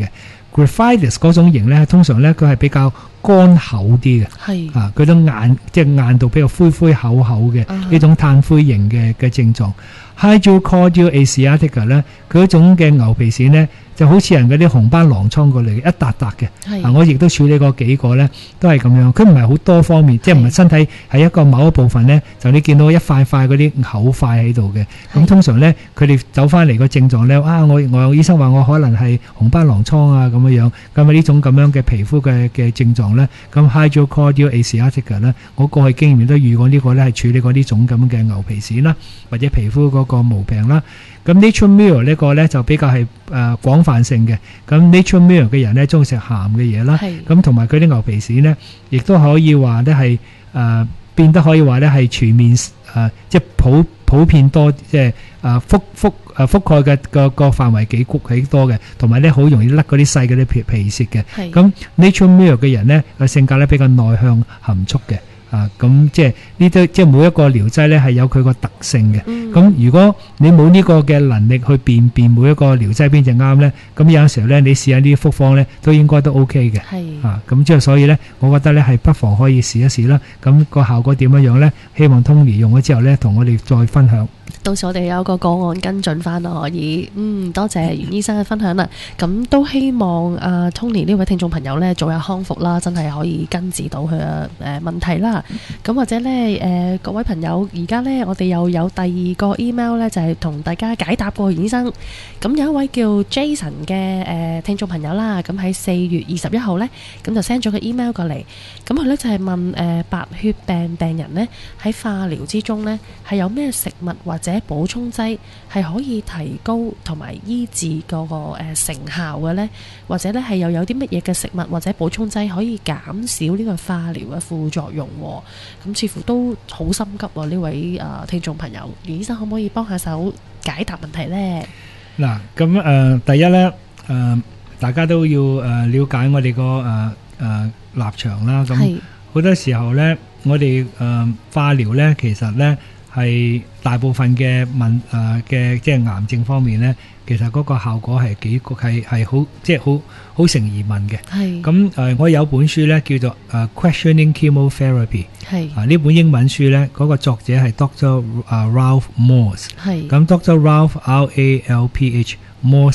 graphitis 嗰種型咧，通常咧佢係比較乾厚啲嘅， 係佢都硬，即係硬度比較灰灰厚厚嘅呢種炭灰型嘅症狀。Hydrocordial asiatica 咧，佢嗰種嘅牛皮癬咧，就好似人嗰啲紅斑狼瘡過嚟，一笪笪嘅。我亦都處理過幾個咧，都係咁樣。佢唔係好多方面，即係唔係身體係一個某一部分咧，就你見到一塊塊嗰啲厚塊喺度嘅。咁通常咧，佢哋走翻嚟個症狀咧，我有醫生話我可能係紅斑狼瘡啊咁樣樣。咁呢種咁樣嘅皮膚嘅症狀咧，咁 Hydrocordial asiatica 咧，我過去經驗都遇過呢個咧，係處理過呢種咁嘅牛皮癬啦，或者皮膚嗰個毛病啦。咁 Nature Mirror 呢個咧就比較係廣泛性嘅。咁 Nature Mirror 嘅人咧中意食鹹嘅嘢啦，咁同埋佢啲牛皮癬咧，亦都可以話咧係變得可以話咧係全面即係普遍多，即係覆蓋嘅個範圍幾多嘅，同埋咧好容易甩嗰啲細嗰啲皮屑嘅。咁 Nature Mirror 嘅人咧個性格咧比較內向含蓄嘅。咁即係呢啲，即係每一個療劑咧係有佢個特性嘅。咁如果你冇呢個嘅能力去辨每一個療劑邊隻啱咧，咁有陣時候咧你試下呢啲複方咧都應該都 OK 嘅。咁即係所以咧，我覺得咧係不妨可以試一試啦。咁個效果點樣樣咧？希望 Tony 用咗之後咧，同我哋再分享。 到時我哋有個個案跟進翻咯，可以。多謝袁醫生嘅分享啦。咁都希望Tony 呢位聽眾朋友呢早日康復啦，真係可以根治到佢嘅問題啦。咁或者呢，各位朋友，而家呢，我哋又有第二個 email 呢，就係同大家解答過袁醫生。咁有一位叫 Jason 嘅聽眾朋友啦，咁喺4月21號呢，咁就 send 咗個 email 過嚟。咁佢呢就係問白血病病人呢，喺化療之中呢，係有咩食物或者補充劑係可以提高同埋醫治嗰個成效嘅呢？或者呢係又有啲乜嘢嘅食物或者補充劑可以減少呢個化療嘅副作用？咁似乎都好心急喎，呢位聽眾朋友，袁醫生可唔可以幫下手解答問題呢？ 嗱，咁第一呢，大家都要了解我哋個立場啦。咁好多時候呢，我哋化療呢，其實呢係大部分嘅即係癌症方面呢，其實嗰個效果係好，即係好成疑問嘅。咁我有本書呢叫做Questioning Chemotherapy。呢本英文書呢，嗰個作者係 Dr. Ralph Morse。咁 Dr. Ralph R-A-L-P-H Morse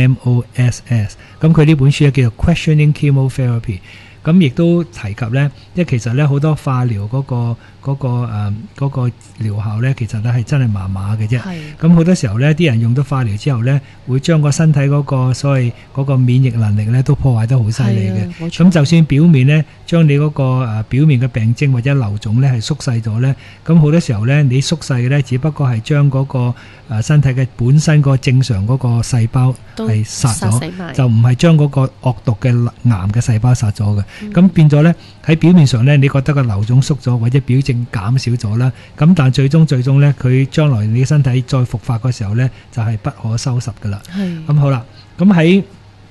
M-O-S-S。咁佢呢本書呢叫做 Questioning Chemotherapy。咁亦都提及呢，即係其實呢好多化療嗰個療效呢，其實呢係真係麻麻嘅啫。咁好多時候呢，啲人用咗化療之後呢，會將個身體嗰個所謂嗰個免疫能力呢都破壞得好犀利嘅。咁就算表面呢，將你嗰個表面嘅病徵或者瘤腫呢係縮細咗呢，咁好多時候呢，你縮細嘅呢，只不過係將嗰個身體嘅本身個正常嗰個細胞係殺咗，就唔係將嗰個惡毒嘅癌嘅細胞殺咗嘅。咁變咗呢，喺表面上呢，你覺得個瘤腫縮咗或者表症減少咗啦，咁但最終呢，佢將來你身體再復發嘅時候呢，就係不可收拾噶啦。咁好啦，咁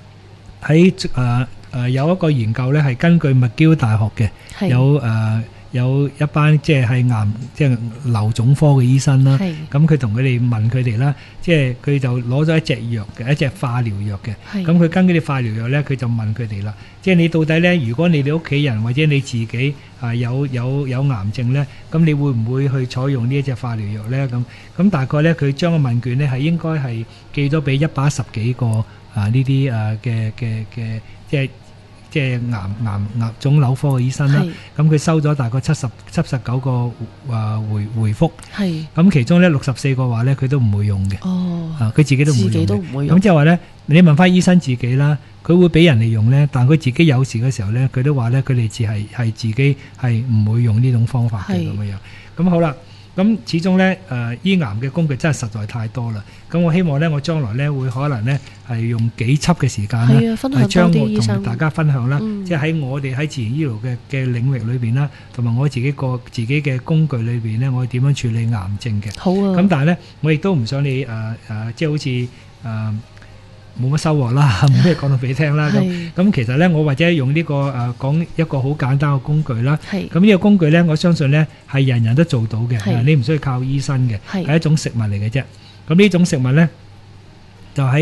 喺有一個研究呢，係根據麥基大學嘅，有一班即係癌即係瘤腫科嘅醫生啦，咁佢同佢哋問佢哋啦，即係佢就攞咗一隻藥嘅，一隻化療藥嘅，咁佢根據啲化療藥咧，佢就問佢哋啦，即係你到底咧，如果你哋屋企人或者你自己有癌症咧，咁你會唔會去採用呢一隻化療藥咧？咁大概咧，佢將個問卷咧係應該係寄咗俾110幾個呢啲嘅即係癌腫瘤科嘅醫生啦，咁佢收咗大概79個回覆，咁其中咧64個話咧佢都唔會用嘅，佢自己都唔會用嘅，咁即係話咧，你問翻醫生自己啦，佢會俾人嚟用咧，但佢自己有事嘅時候咧，佢都話咧佢哋係自己係唔會用呢種方法嘅咁樣。咁好啦。咁始終咧，醫癌嘅工具真係實在太多啦。咁我希望咧，我將來咧會可能咧係用幾輯嘅時間咧，係將我同大家分享啦。即係喺我哋喺自然醫療嘅領域裏邊啦，同埋我自己嘅工具裏邊咧，我點樣處理癌症嘅。好啊。咁但係咧，我亦都唔想你即係好似冇乜收穫啦，冇咩講到俾你聽啦。咁其實咧，我或者用呢個講一個好簡單嘅工具啦。咁呢個工具咧，我相信咧係人人都做到嘅，你唔需要靠醫生嘅，係一種食物嚟嘅啫。咁呢種食物咧，就喺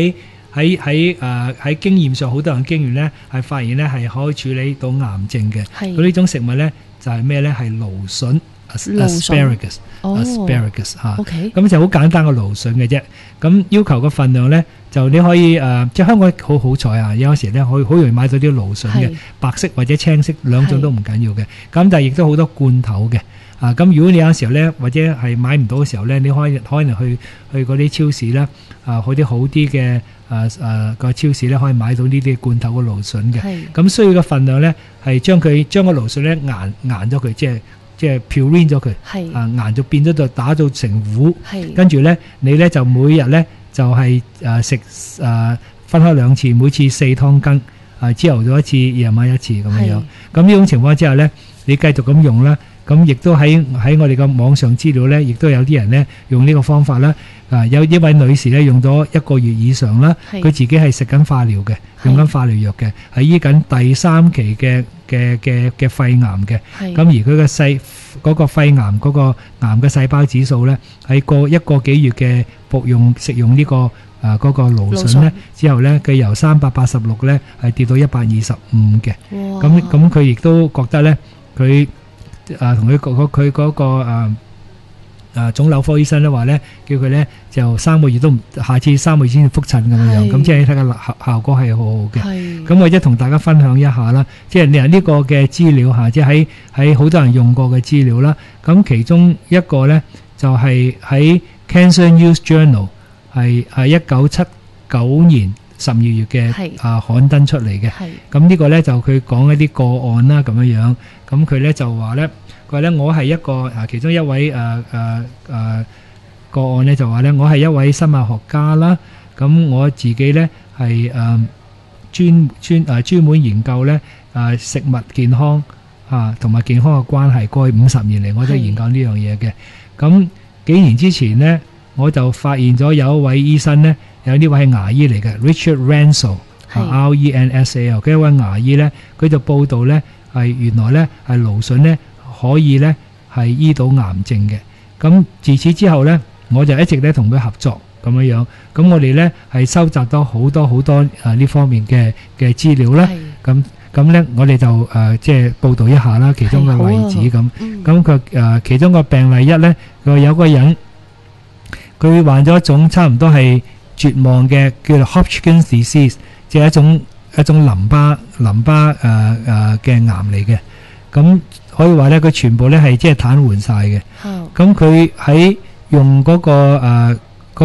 喺經驗上，好多人經驗咧係發現咧係可以處理到癌症嘅。 係咁呢種食物咧就係咩咧？係蘆筍 asparagus 嚇。 OK， 咁就好簡單嘅蘆筍嘅啫。咁要求嘅份量咧，就你可以即係香港好彩啊！有時咧好容易買到啲蘆筍嘅係， 白色或者青色兩種都唔緊要嘅。咁但係亦都好多罐頭嘅。咁如果你有時候咧，或者係買唔到嘅時候咧，你可能去嗰啲超市啦，嗰啲好啲嘅個超市咧，可以買到呢啲罐頭嘅蘆筍嘅。 係咁需要嘅份量咧，係將個蘆筍咧研咗佢，即係 purine 咗佢， 係研咗變咗就打到成糊。 係跟住咧，你咧就每日咧就係食分開2次，每次4湯羹，朝頭早一次，夜晚一次咁樣。咁呢種情況之下咧，你繼續咁用啦。咁亦都喺我哋嘅網上資料咧，亦都有啲人咧用呢個方法啦。有一位女士咧用咗1個月以上啦，佢自己係食緊化療嘅，用緊化療藥嘅，係醫緊第3期嘅肺癌嘅。咁而佢嘅嗰個肺癌嗰個癌嘅細胞指數咧，喺1個幾月嘅食用呢個嗰個蘆筍咧之後咧，佢由386咧係跌到125嘅。咁佢亦都覺得咧，佢同佢嗰個腫瘤科醫生咧話咧，叫佢咧就3個月都唔，下次3個月先至復診咁樣。咁即係睇個效果係好好嘅。咁或者同大家分享一下啦，即係你呢個嘅資料嚇，即係喺好多人用過嘅資料啦。咁其中一個咧就係喺 Cancer News Journal 係1979年12月嘅刊登出嚟嘅。咁呢個咧就佢講一啲個案啦咁樣樣。咁佢咧就話咧，佢話咧我係一個其中一位個案咧就話咧，我係一位生物學家啦。咁我自己咧係專門研究咧食物健康同埋健康嘅關係。過去50年嚟，我都研究呢樣嘢嘅。咁幾年之前咧，我就發現咗有一位醫生咧，有呢位係牙醫嚟嘅 Richard Rensall，Rensal，佢一位牙醫咧，佢就報道咧係原來咧係蘆筍咧可以咧係醫到癌症嘅。咁自此之後咧，我就一直咧同佢合作咁樣樣。咁我哋咧係收集到好多呢方面嘅資料啦。咁咧我哋就即係報道一下啦，其中嘅例子咁。咁佢其中個病例1咧，佢有個人佢患咗一種差唔多係絕望嘅叫做 Hodgkin's disease， 即係一種淋巴嘅癌嚟嘅。咁可以話咧，佢全部咧係即係癱瘓晒嘅。咁佢喺用嗰個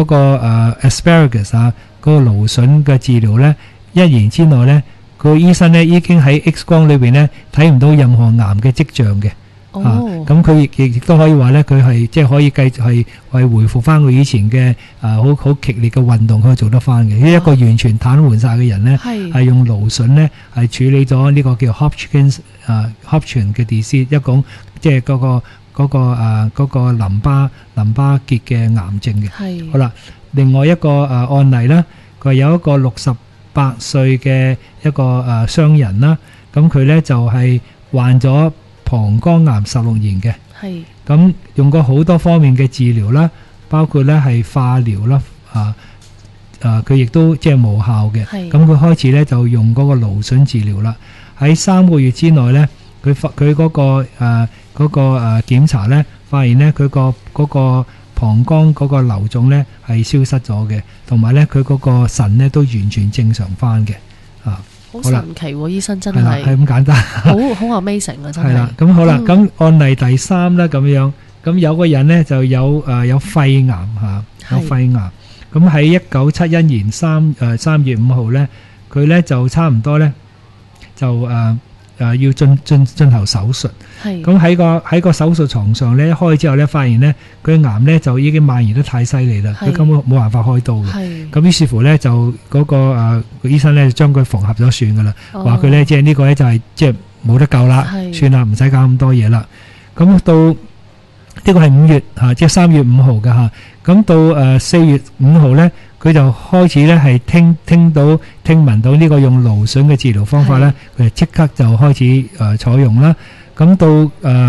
asparagus 嗰個蘆筍嘅治療咧，1年之內咧，個醫生咧已經喺 X 光裏邊咧睇唔到任何癌嘅跡象嘅。咁佢亦都可以話咧，佢係即係可以繼續係恢復翻佢以前嘅好劇烈嘅運動，可以做得翻嘅。一個完全癱瘓晒嘅人咧，係用蘆筍咧係處理咗呢個叫 Hodgkin 嘅 disease， 一種即係嗰個淋巴結嘅癌症嘅。好啦，另外一個案例啦，佢有一個68歲嘅一個商人啦，咁佢咧就係患咗膀胱癌16年嘅。咁用過好多方面嘅治療啦，包括咧係化療啦，佢亦都即係無效嘅。咁佢開始咧就用嗰個蘆筍治療啦。喺3個月之內咧，佢嗰個檢查咧，發現咧佢嗰個膀胱嗰個瘤腫咧係消失咗嘅，同埋咧佢嗰個腎咧都完全正常翻嘅。 好神奇喎！醫生真係係咁簡單， 好 amazing 啊！真係。係啦， 咁好啦，咁案例第3咧咁樣，咁有個人咧就有肺癌有肺癌。咁喺1971年3月5號咧，佢咧就差唔多咧就要進行手術。咁喺個手術床上咧，一開之後咧，發現咧佢癌咧就已經蔓延得太犀利啦，佢根本冇辦法開刀嘅。咁於是乎咧就嗰個醫生咧就將佢縫合咗算噶啦，話佢咧即係呢個咧就係即係冇得救啦，算啦，唔使搞咁多嘢啦。咁到呢個係5月即係3月5號嘅嚇。咁到4月5號咧，佢就開始咧係聽聞到呢個用蘆筍嘅治療方法咧，佢就即刻就開始採用啦。咁到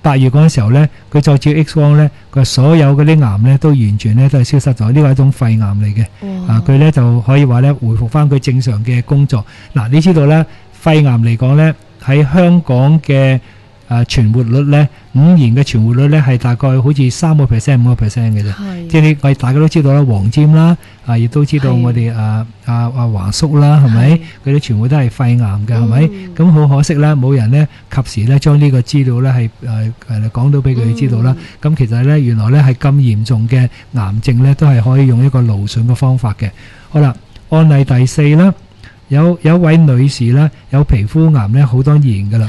8月嗰陣時候咧，佢再照 X 光咧，佢所有嗰啲癌咧都完全咧都係消失咗，呢個係一種肺癌嚟嘅。佢咧就可以話咧回復翻佢正常嘅工作。嗱，你知道咧，肺癌嚟講咧喺香港嘅存活率咧，5年嘅存活率咧係大概好似3%、5%嘅啫。即係我哋大家都知道啦，黃霑啦，亦都知道我哋華叔啦，係咪？佢哋全部都係肺癌嘅，係咪？咁好可惜啦，冇人咧及時咧將呢個資料咧係講到俾佢哋知道啦。咁其實咧原來咧係咁嚴重嘅癌症咧，都係可以用一個蘆筍嘅方法嘅。好啦，案例第4啦，有一位女士咧有皮膚癌咧好多年噶啦，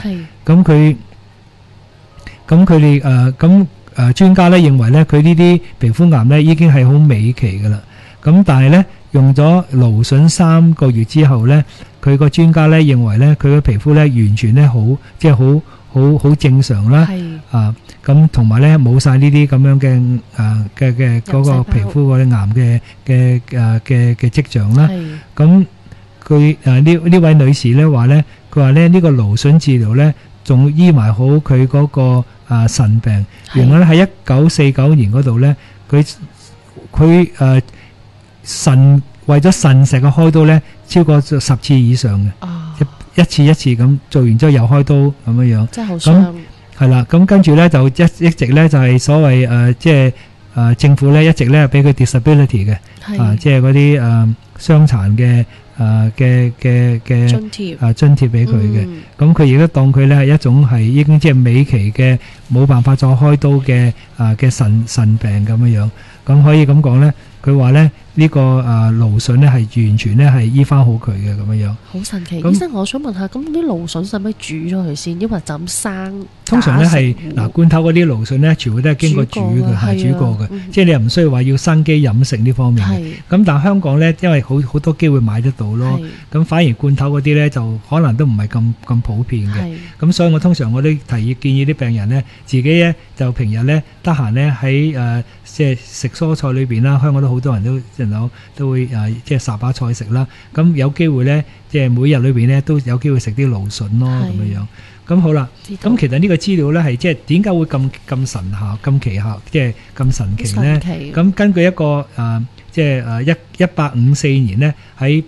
咁佢哋專家咧認為咧佢呢啲皮膚癌咧已經係好尾期噶啦，咁但係咧用咗蘆筍3個月之後咧，佢個專家咧認為咧佢嘅皮膚咧完全咧好即係好正常啦，咁同埋咧冇晒呢啲咁樣嘅嗰個皮膚嗰啲癌嘅跡象啦。咁佢呢位女士咧話咧，佢話咧呢個蘆筍治療咧仲醫埋好佢嗰個腎病。原來喺1949年嗰度咧，佢腎為咗腎石嘅開刀咧超過10次以上嘅，一次咁做完之後又開刀咁樣，真係好傷。係啦，咁跟住咧就一直咧就係所謂即係政府咧一直咧俾佢 disability 嘅，即係嗰啲傷殘嘅津貼俾佢嘅。咁佢亦都當佢咧係一種係已經即係尾期嘅冇辦法再開刀嘅腎病咁樣。咁可以咁講咧，佢話咧呢個蘆筍咧係完全咧係醫翻好佢嘅咁樣。好神奇！醫生，我想問下，咁啲蘆筍使唔使煮咗佢先？因為就咁生？通常咧係罐頭嗰啲蘆筍咧，全部都係經過煮嘅，係煮過嘅，即係你又唔需要話要生機飲食呢方面嘅。咁但係香港咧，因為好多機會買得到咯，咁反而罐頭嗰啲咧就可能都唔係咁普遍嘅。咁所以我通常我都建議啲病人咧，自己咧就平日咧得閒咧喺即係食蔬菜裏邊啦，香港都好多人都會即係烚把菜食啦。咁有機會咧，即係每日裏邊咧都有機會食啲蘆筍咯，咁樣樣。咁好啦，咁其實呢個資料咧係即係點解會咁神效、咁奇效，即係咁神奇咧？咁根據一個即係1854年咧喺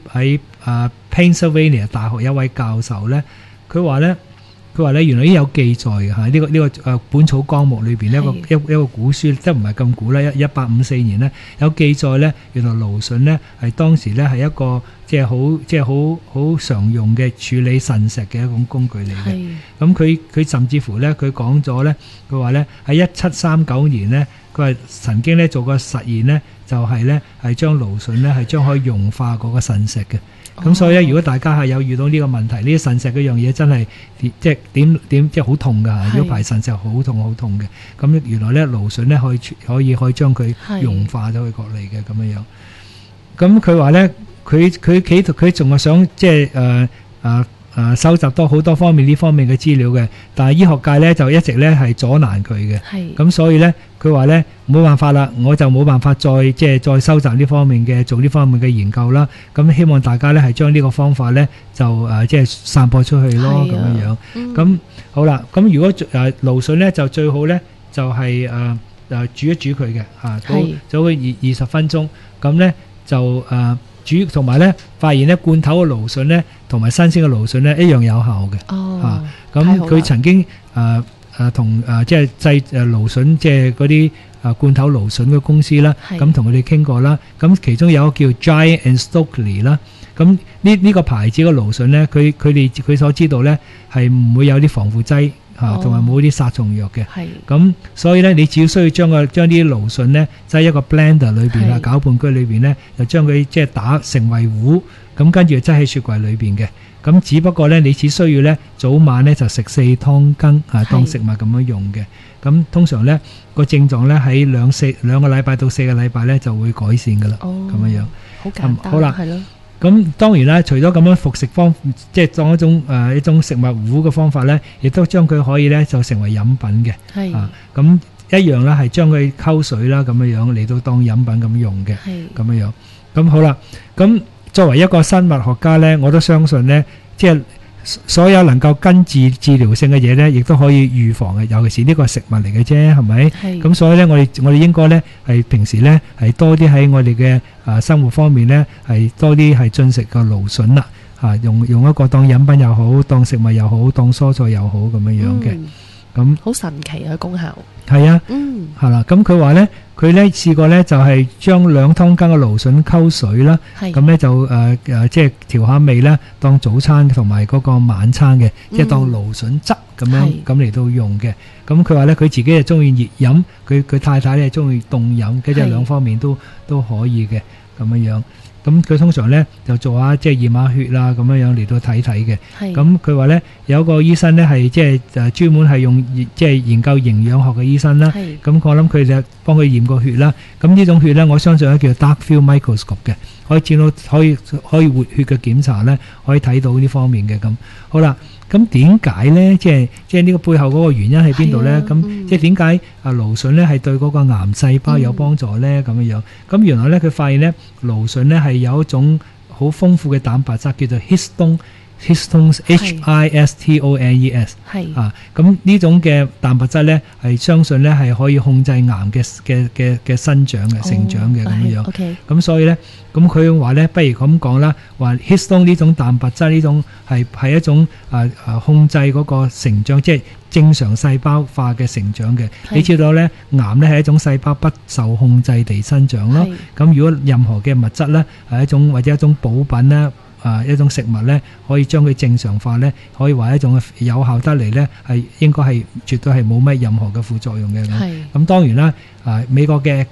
Pennsylvania 大學一位教授咧，佢話咧原來已經有記載嘅嚇，呢個本草綱目裏邊一個古書，即係唔係咁古啦，1854年咧有記載咧，原來蘆筍咧係當時咧係一個即係好常用嘅處理腎石嘅一種工具嚟嘅。咁佢甚至乎咧佢講咗咧，佢話咧喺1739年咧，佢話曾經咧做過實驗咧，就係咧係將蘆筍咧係將可以溶化嗰個腎石嘅。咁所以咧，如果大家係有遇到呢個問題，呢啲腎石嗰樣嘢真係即係點即係好痛㗎。如果排腎石好痛嘅，咁原來咧蘆筍咧可以將佢溶化咗佢過嚟嘅咁樣樣。咁佢話咧，佢仲係想即係收集多好多方面呢方面嘅資料嘅，但係醫學界咧就一直咧係阻攔佢嘅。咁所以咧，佢話咧冇辦法啦，我就冇辦法再收集呢方面嘅做呢方面嘅研究啦。咁希望大家咧係將呢個方法咧就即係散播出去咯，咁樣樣。咁好啦，咁如果蘆筍咧就最好咧就係煮一煮佢嘅就會20分鐘。咁咧就煮，同埋咧發現咧罐頭嘅蘆筍咧同埋新鮮嘅蘆筍咧一樣有效嘅。咁佢曾經同即係製蘆筍即係嗰啲罐頭蘆筍嘅公司啦，咁同佢哋傾過啦。咁其中有一個叫 Giant and Stokely 啦。咁呢個牌子嘅蘆筍咧，佢所知道咧係唔會有啲防腐劑同埋冇啲殺蟲藥嘅。咁所以咧，你只要需要將啲蘆筍咧，喺一個 blender 裏邊啊，攪拌機裏邊咧，就將佢即係打成為糊，咁跟住就擠喺雪櫃裏邊嘅。咁只不過咧，你只需要咧早晚咧就食4湯羹當食物咁樣用嘅。咁通常咧個症狀咧喺2個禮拜到4個禮拜咧就會改善噶啦。咁樣樣好簡單，好啦，係咯。咁當然啦，除咗咁樣服食即係當一種食物糊嘅方法咧，亦都將佢可以咧就成為飲品嘅。咁一樣啦，係將佢溝水啦咁樣樣嚟到當飲品咁用嘅。咁樣樣。咁好啦，咁作為一個生物學家咧，我都相信咧，即係所有能夠根治療性嘅嘢咧，亦都可以預防嘅，尤其是呢個食物嚟嘅啫，係咪？咁所以咧，我哋應該咧係平時咧係多啲喺我哋嘅生活方面咧係多啲係進食個蘆筍啦，用一個當飲品又好，當食物又好，當蔬菜又好咁樣樣嘅。咁好神奇嘅功效。 係啊，係啦。咁佢話咧，佢咧試過咧就係將2湯羹嘅蘆筍溝水啦，咁咧就即係調下味啦，當早餐同埋嗰個晚餐嘅，即係當蘆筍汁咁樣咁嚟到用嘅。咁佢話咧，佢自己係中意熱飲，佢太太咧中意凍飲，即係兩方面都可以嘅咁樣樣。咁佢通常咧就做下即係驗下血啦，咁樣樣嚟到睇睇嘅。咁佢話咧有個醫生咧係即係專門係用即係研究營養學嘅醫生啦。咁我諗佢就幫佢驗個血啦。咁呢種血咧，我相信咧叫 dark field microscope 嘅，可以見到可以活血嘅檢查咧，可以睇到呢方面嘅咁。好啦。咁點解咧？即係呢個背後嗰個原因喺邊度咧？咁即係點解蘆筍咧係對嗰個癌細胞有幫助咧？咁樣樣。咁原來咧佢發現咧蘆筍咧係有一種好豐富嘅蛋白質叫做 histones HISTONES 咁呢種嘅蛋白質咧係相信咧係可以控制癌嘅生長嘅成長嘅咁樣。咁所以咧，咁佢話咧，不如咁講啦，話 histone 呢種蛋白質呢種係一種控制嗰個成長，即係正常細胞化嘅成長嘅。你知道咧，癌咧係一種細胞不受控制地生長咯。咁如果任何嘅物質咧係一種或者一種補品咧。一種食物咧，可以將佢正常化咧，可以話一種有效得嚟咧，係應該係絕對係冇乜任何嘅副作用嘅。咁當然啦，美國嘅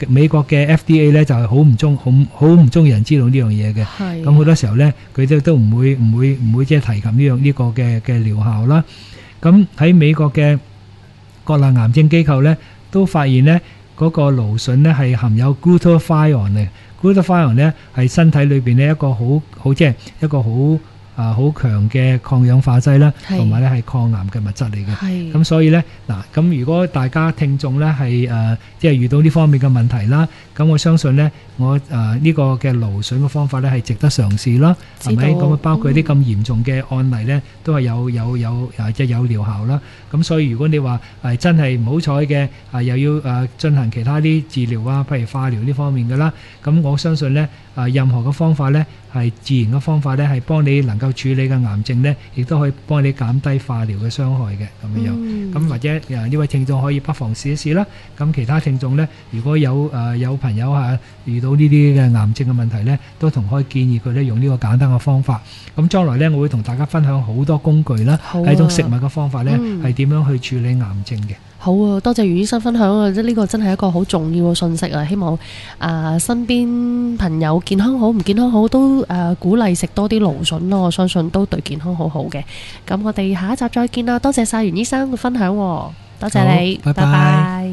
FDA 咧就係好唔中意人知道呢樣嘢嘅。咁好多時候咧，佢都唔會即係提及呢個嘅療效啦。咁喺美國嘅國立癌症機構咧，都發現咧嗰個蘆筍咧係含有 glutathione 嘅。glutathione 咧係身體裏邊咧一個好即係一個好強嘅抗氧化劑啦，同埋咧係抗癌嘅物質嚟嘅。咁所以咧咁如果大家聽眾咧係即係遇到呢方面嘅問題啦，咁我相信咧我呢個嘅蘆筍嘅方法咧係值得嘗試啦，係咪？咁包括啲咁嚴重嘅案例咧，都係有即係有療效啦。咁所以如果你話真係唔好彩嘅又要進行其他啲治療啊，譬如化療呢方面嘅啦，咁我相信咧任何嘅方法咧係自然嘅方法咧係幫你能夠處理嘅癌症咧，亦都可以幫你減低化療嘅傷害嘅咁樣。咁或者呢位聽眾可以不妨試一試啦。咁其他聽眾咧，如果有朋友遇到呢啲嘅癌症嘅問題咧，都可以建議佢咧用呢個簡單嘅方法。咁將來咧，我會同大家分享好多工具啦，係一種食物嘅方法咧，係點樣去處理癌症嘅。 好啊，多謝余醫生分享啊！呢個真係一個好重要嘅信息啊！希望身邊朋友健康好唔健康好都鼓勵食多啲蘆筍咯，我相信都對健康好好嘅。咁我哋下一集再見啦！多謝晒袁醫生嘅分享，多謝你，拜拜。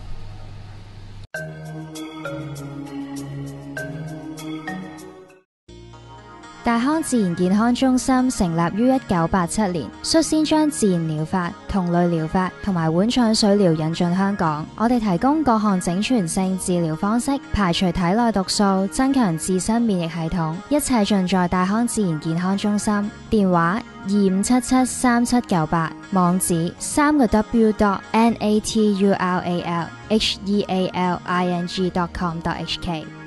大康自然健康中心成立於1987年，率先將自然療法、同類療法同埋碗腸水療引進香港。我哋提供各項整全性治療方式，排除體內毒素，增強自身免疫系統，一切盡在大康自然健康中心。電話25773798，網址3w.naturalhealing.com.hk。